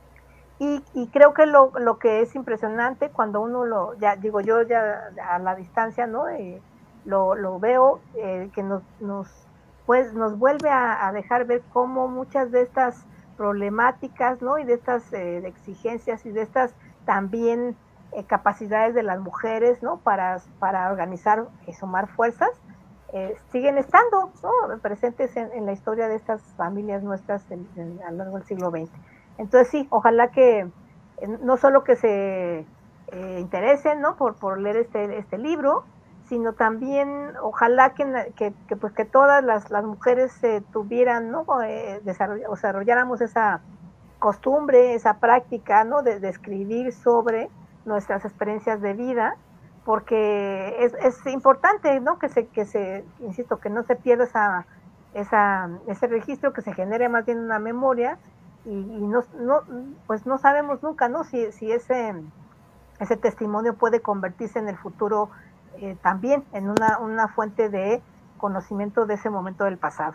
Y, y creo que lo, lo que es impresionante cuando uno lo, ya digo yo ya a la distancia, ¿no? Eh, lo, lo veo, eh, que nos, nos, pues, nos vuelve a, a dejar ver cómo muchas de estas problemáticas, ¿no? Y de estas eh, de exigencias y de estas también eh, capacidades de las mujeres, ¿no? Para, para organizar y sumar fuerzas, eh, siguen estando, ¿no? Presentes en, en la historia de estas familias nuestras en, en, a lo largo del siglo veinte. Entonces sí, ojalá que eh, no solo que se eh, interesen, ¿no? por, por leer este, este libro, sino también ojalá que, que, que, pues que todas las, las mujeres eh, tuvieran, ¿no? Eh, desarroll, desarrolláramos esa costumbre, esa práctica, ¿no? De, de escribir sobre nuestras experiencias de vida, porque es, es importante, ¿no? Que se, que se, insisto, que no se pierda esa, esa, ese registro, que se genere más bien una memoria, y, y no, no, pues no sabemos nunca, ¿no? Si, si ese, ese testimonio puede convertirse en el futuro eh, también en una, una fuente de conocimiento de ese momento del pasado.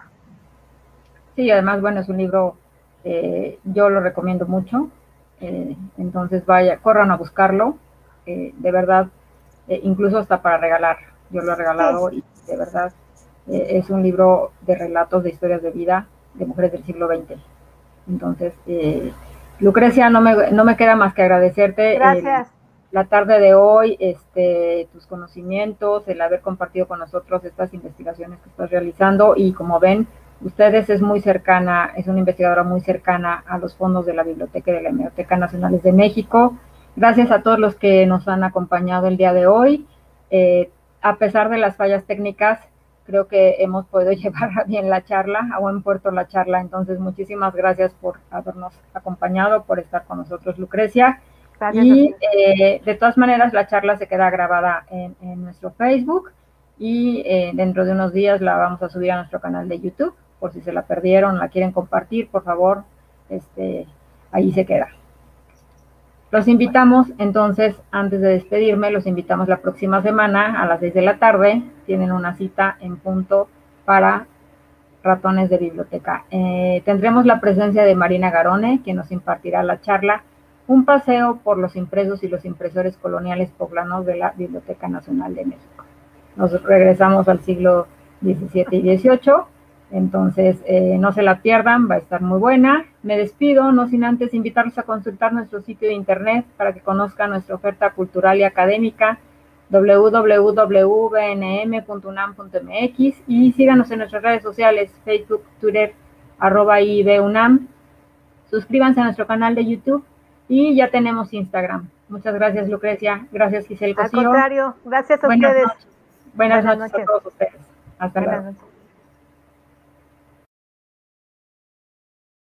Sí, además, bueno, es un libro, eh, yo lo recomiendo mucho, eh, entonces vaya, corran a buscarlo, eh, de verdad, eh, incluso hasta para regalar, yo lo he regalado sí. Y de verdad eh, es un libro de relatos de historias de vida de mujeres del siglo veinte. Entonces, eh, Lucrecia, no me, no me queda más que agradecerte. Gracias. Eh, la tarde de hoy, este, tus conocimientos, el haber compartido con nosotros estas investigaciones que estás realizando, y como ven, ustedes es muy cercana, es una investigadora muy cercana a los fondos de la Biblioteca y de la Hemeroteca Nacionales de México. Gracias a todos los que nos han acompañado el día de hoy. Eh, a pesar de las fallas técnicas, creo que hemos podido llevar bien la charla, a buen puerto la charla. Entonces, muchísimas gracias por habernos acompañado, por estar con nosotros, Lucrecia. Gracias. Y eh, de todas maneras, la charla se queda grabada en, en nuestro Facebook, y eh, dentro de unos días la vamos a subir a nuestro canal de YouTube, por si se la perdieron, la quieren compartir, por favor, este, ahí se queda. Los invitamos, entonces, antes de despedirme, los invitamos la próxima semana a las seis de la tarde. Tienen una cita en punto para Ratones de Biblioteca. Eh, tendremos la presencia de Marina Garone, quien nos impartirá la charla Un paseo por los impresos y los impresores coloniales poblanos de la Biblioteca Nacional de México. Nos regresamos al siglo diecisiete y dieciocho. Entonces, eh, no se la pierdan, va a estar muy buena. Me despido, no sin antes invitarlos a consultar nuestro sitio de internet para que conozcan nuestra oferta cultural y académica, w w w punto b n m punto u n a m punto m x, y síganos en nuestras redes sociales, Facebook, Twitter, arroba I B U N A M. Suscríbanse a nuestro canal de YouTube y ya tenemos Instagram. Muchas gracias, Lucrecia. Gracias, Giselle Cosío. Al contrario, gracias a Buenas ustedes. Noches. Buenas, Buenas noches, noches a todos ustedes. Hasta Buenas luego. Noches.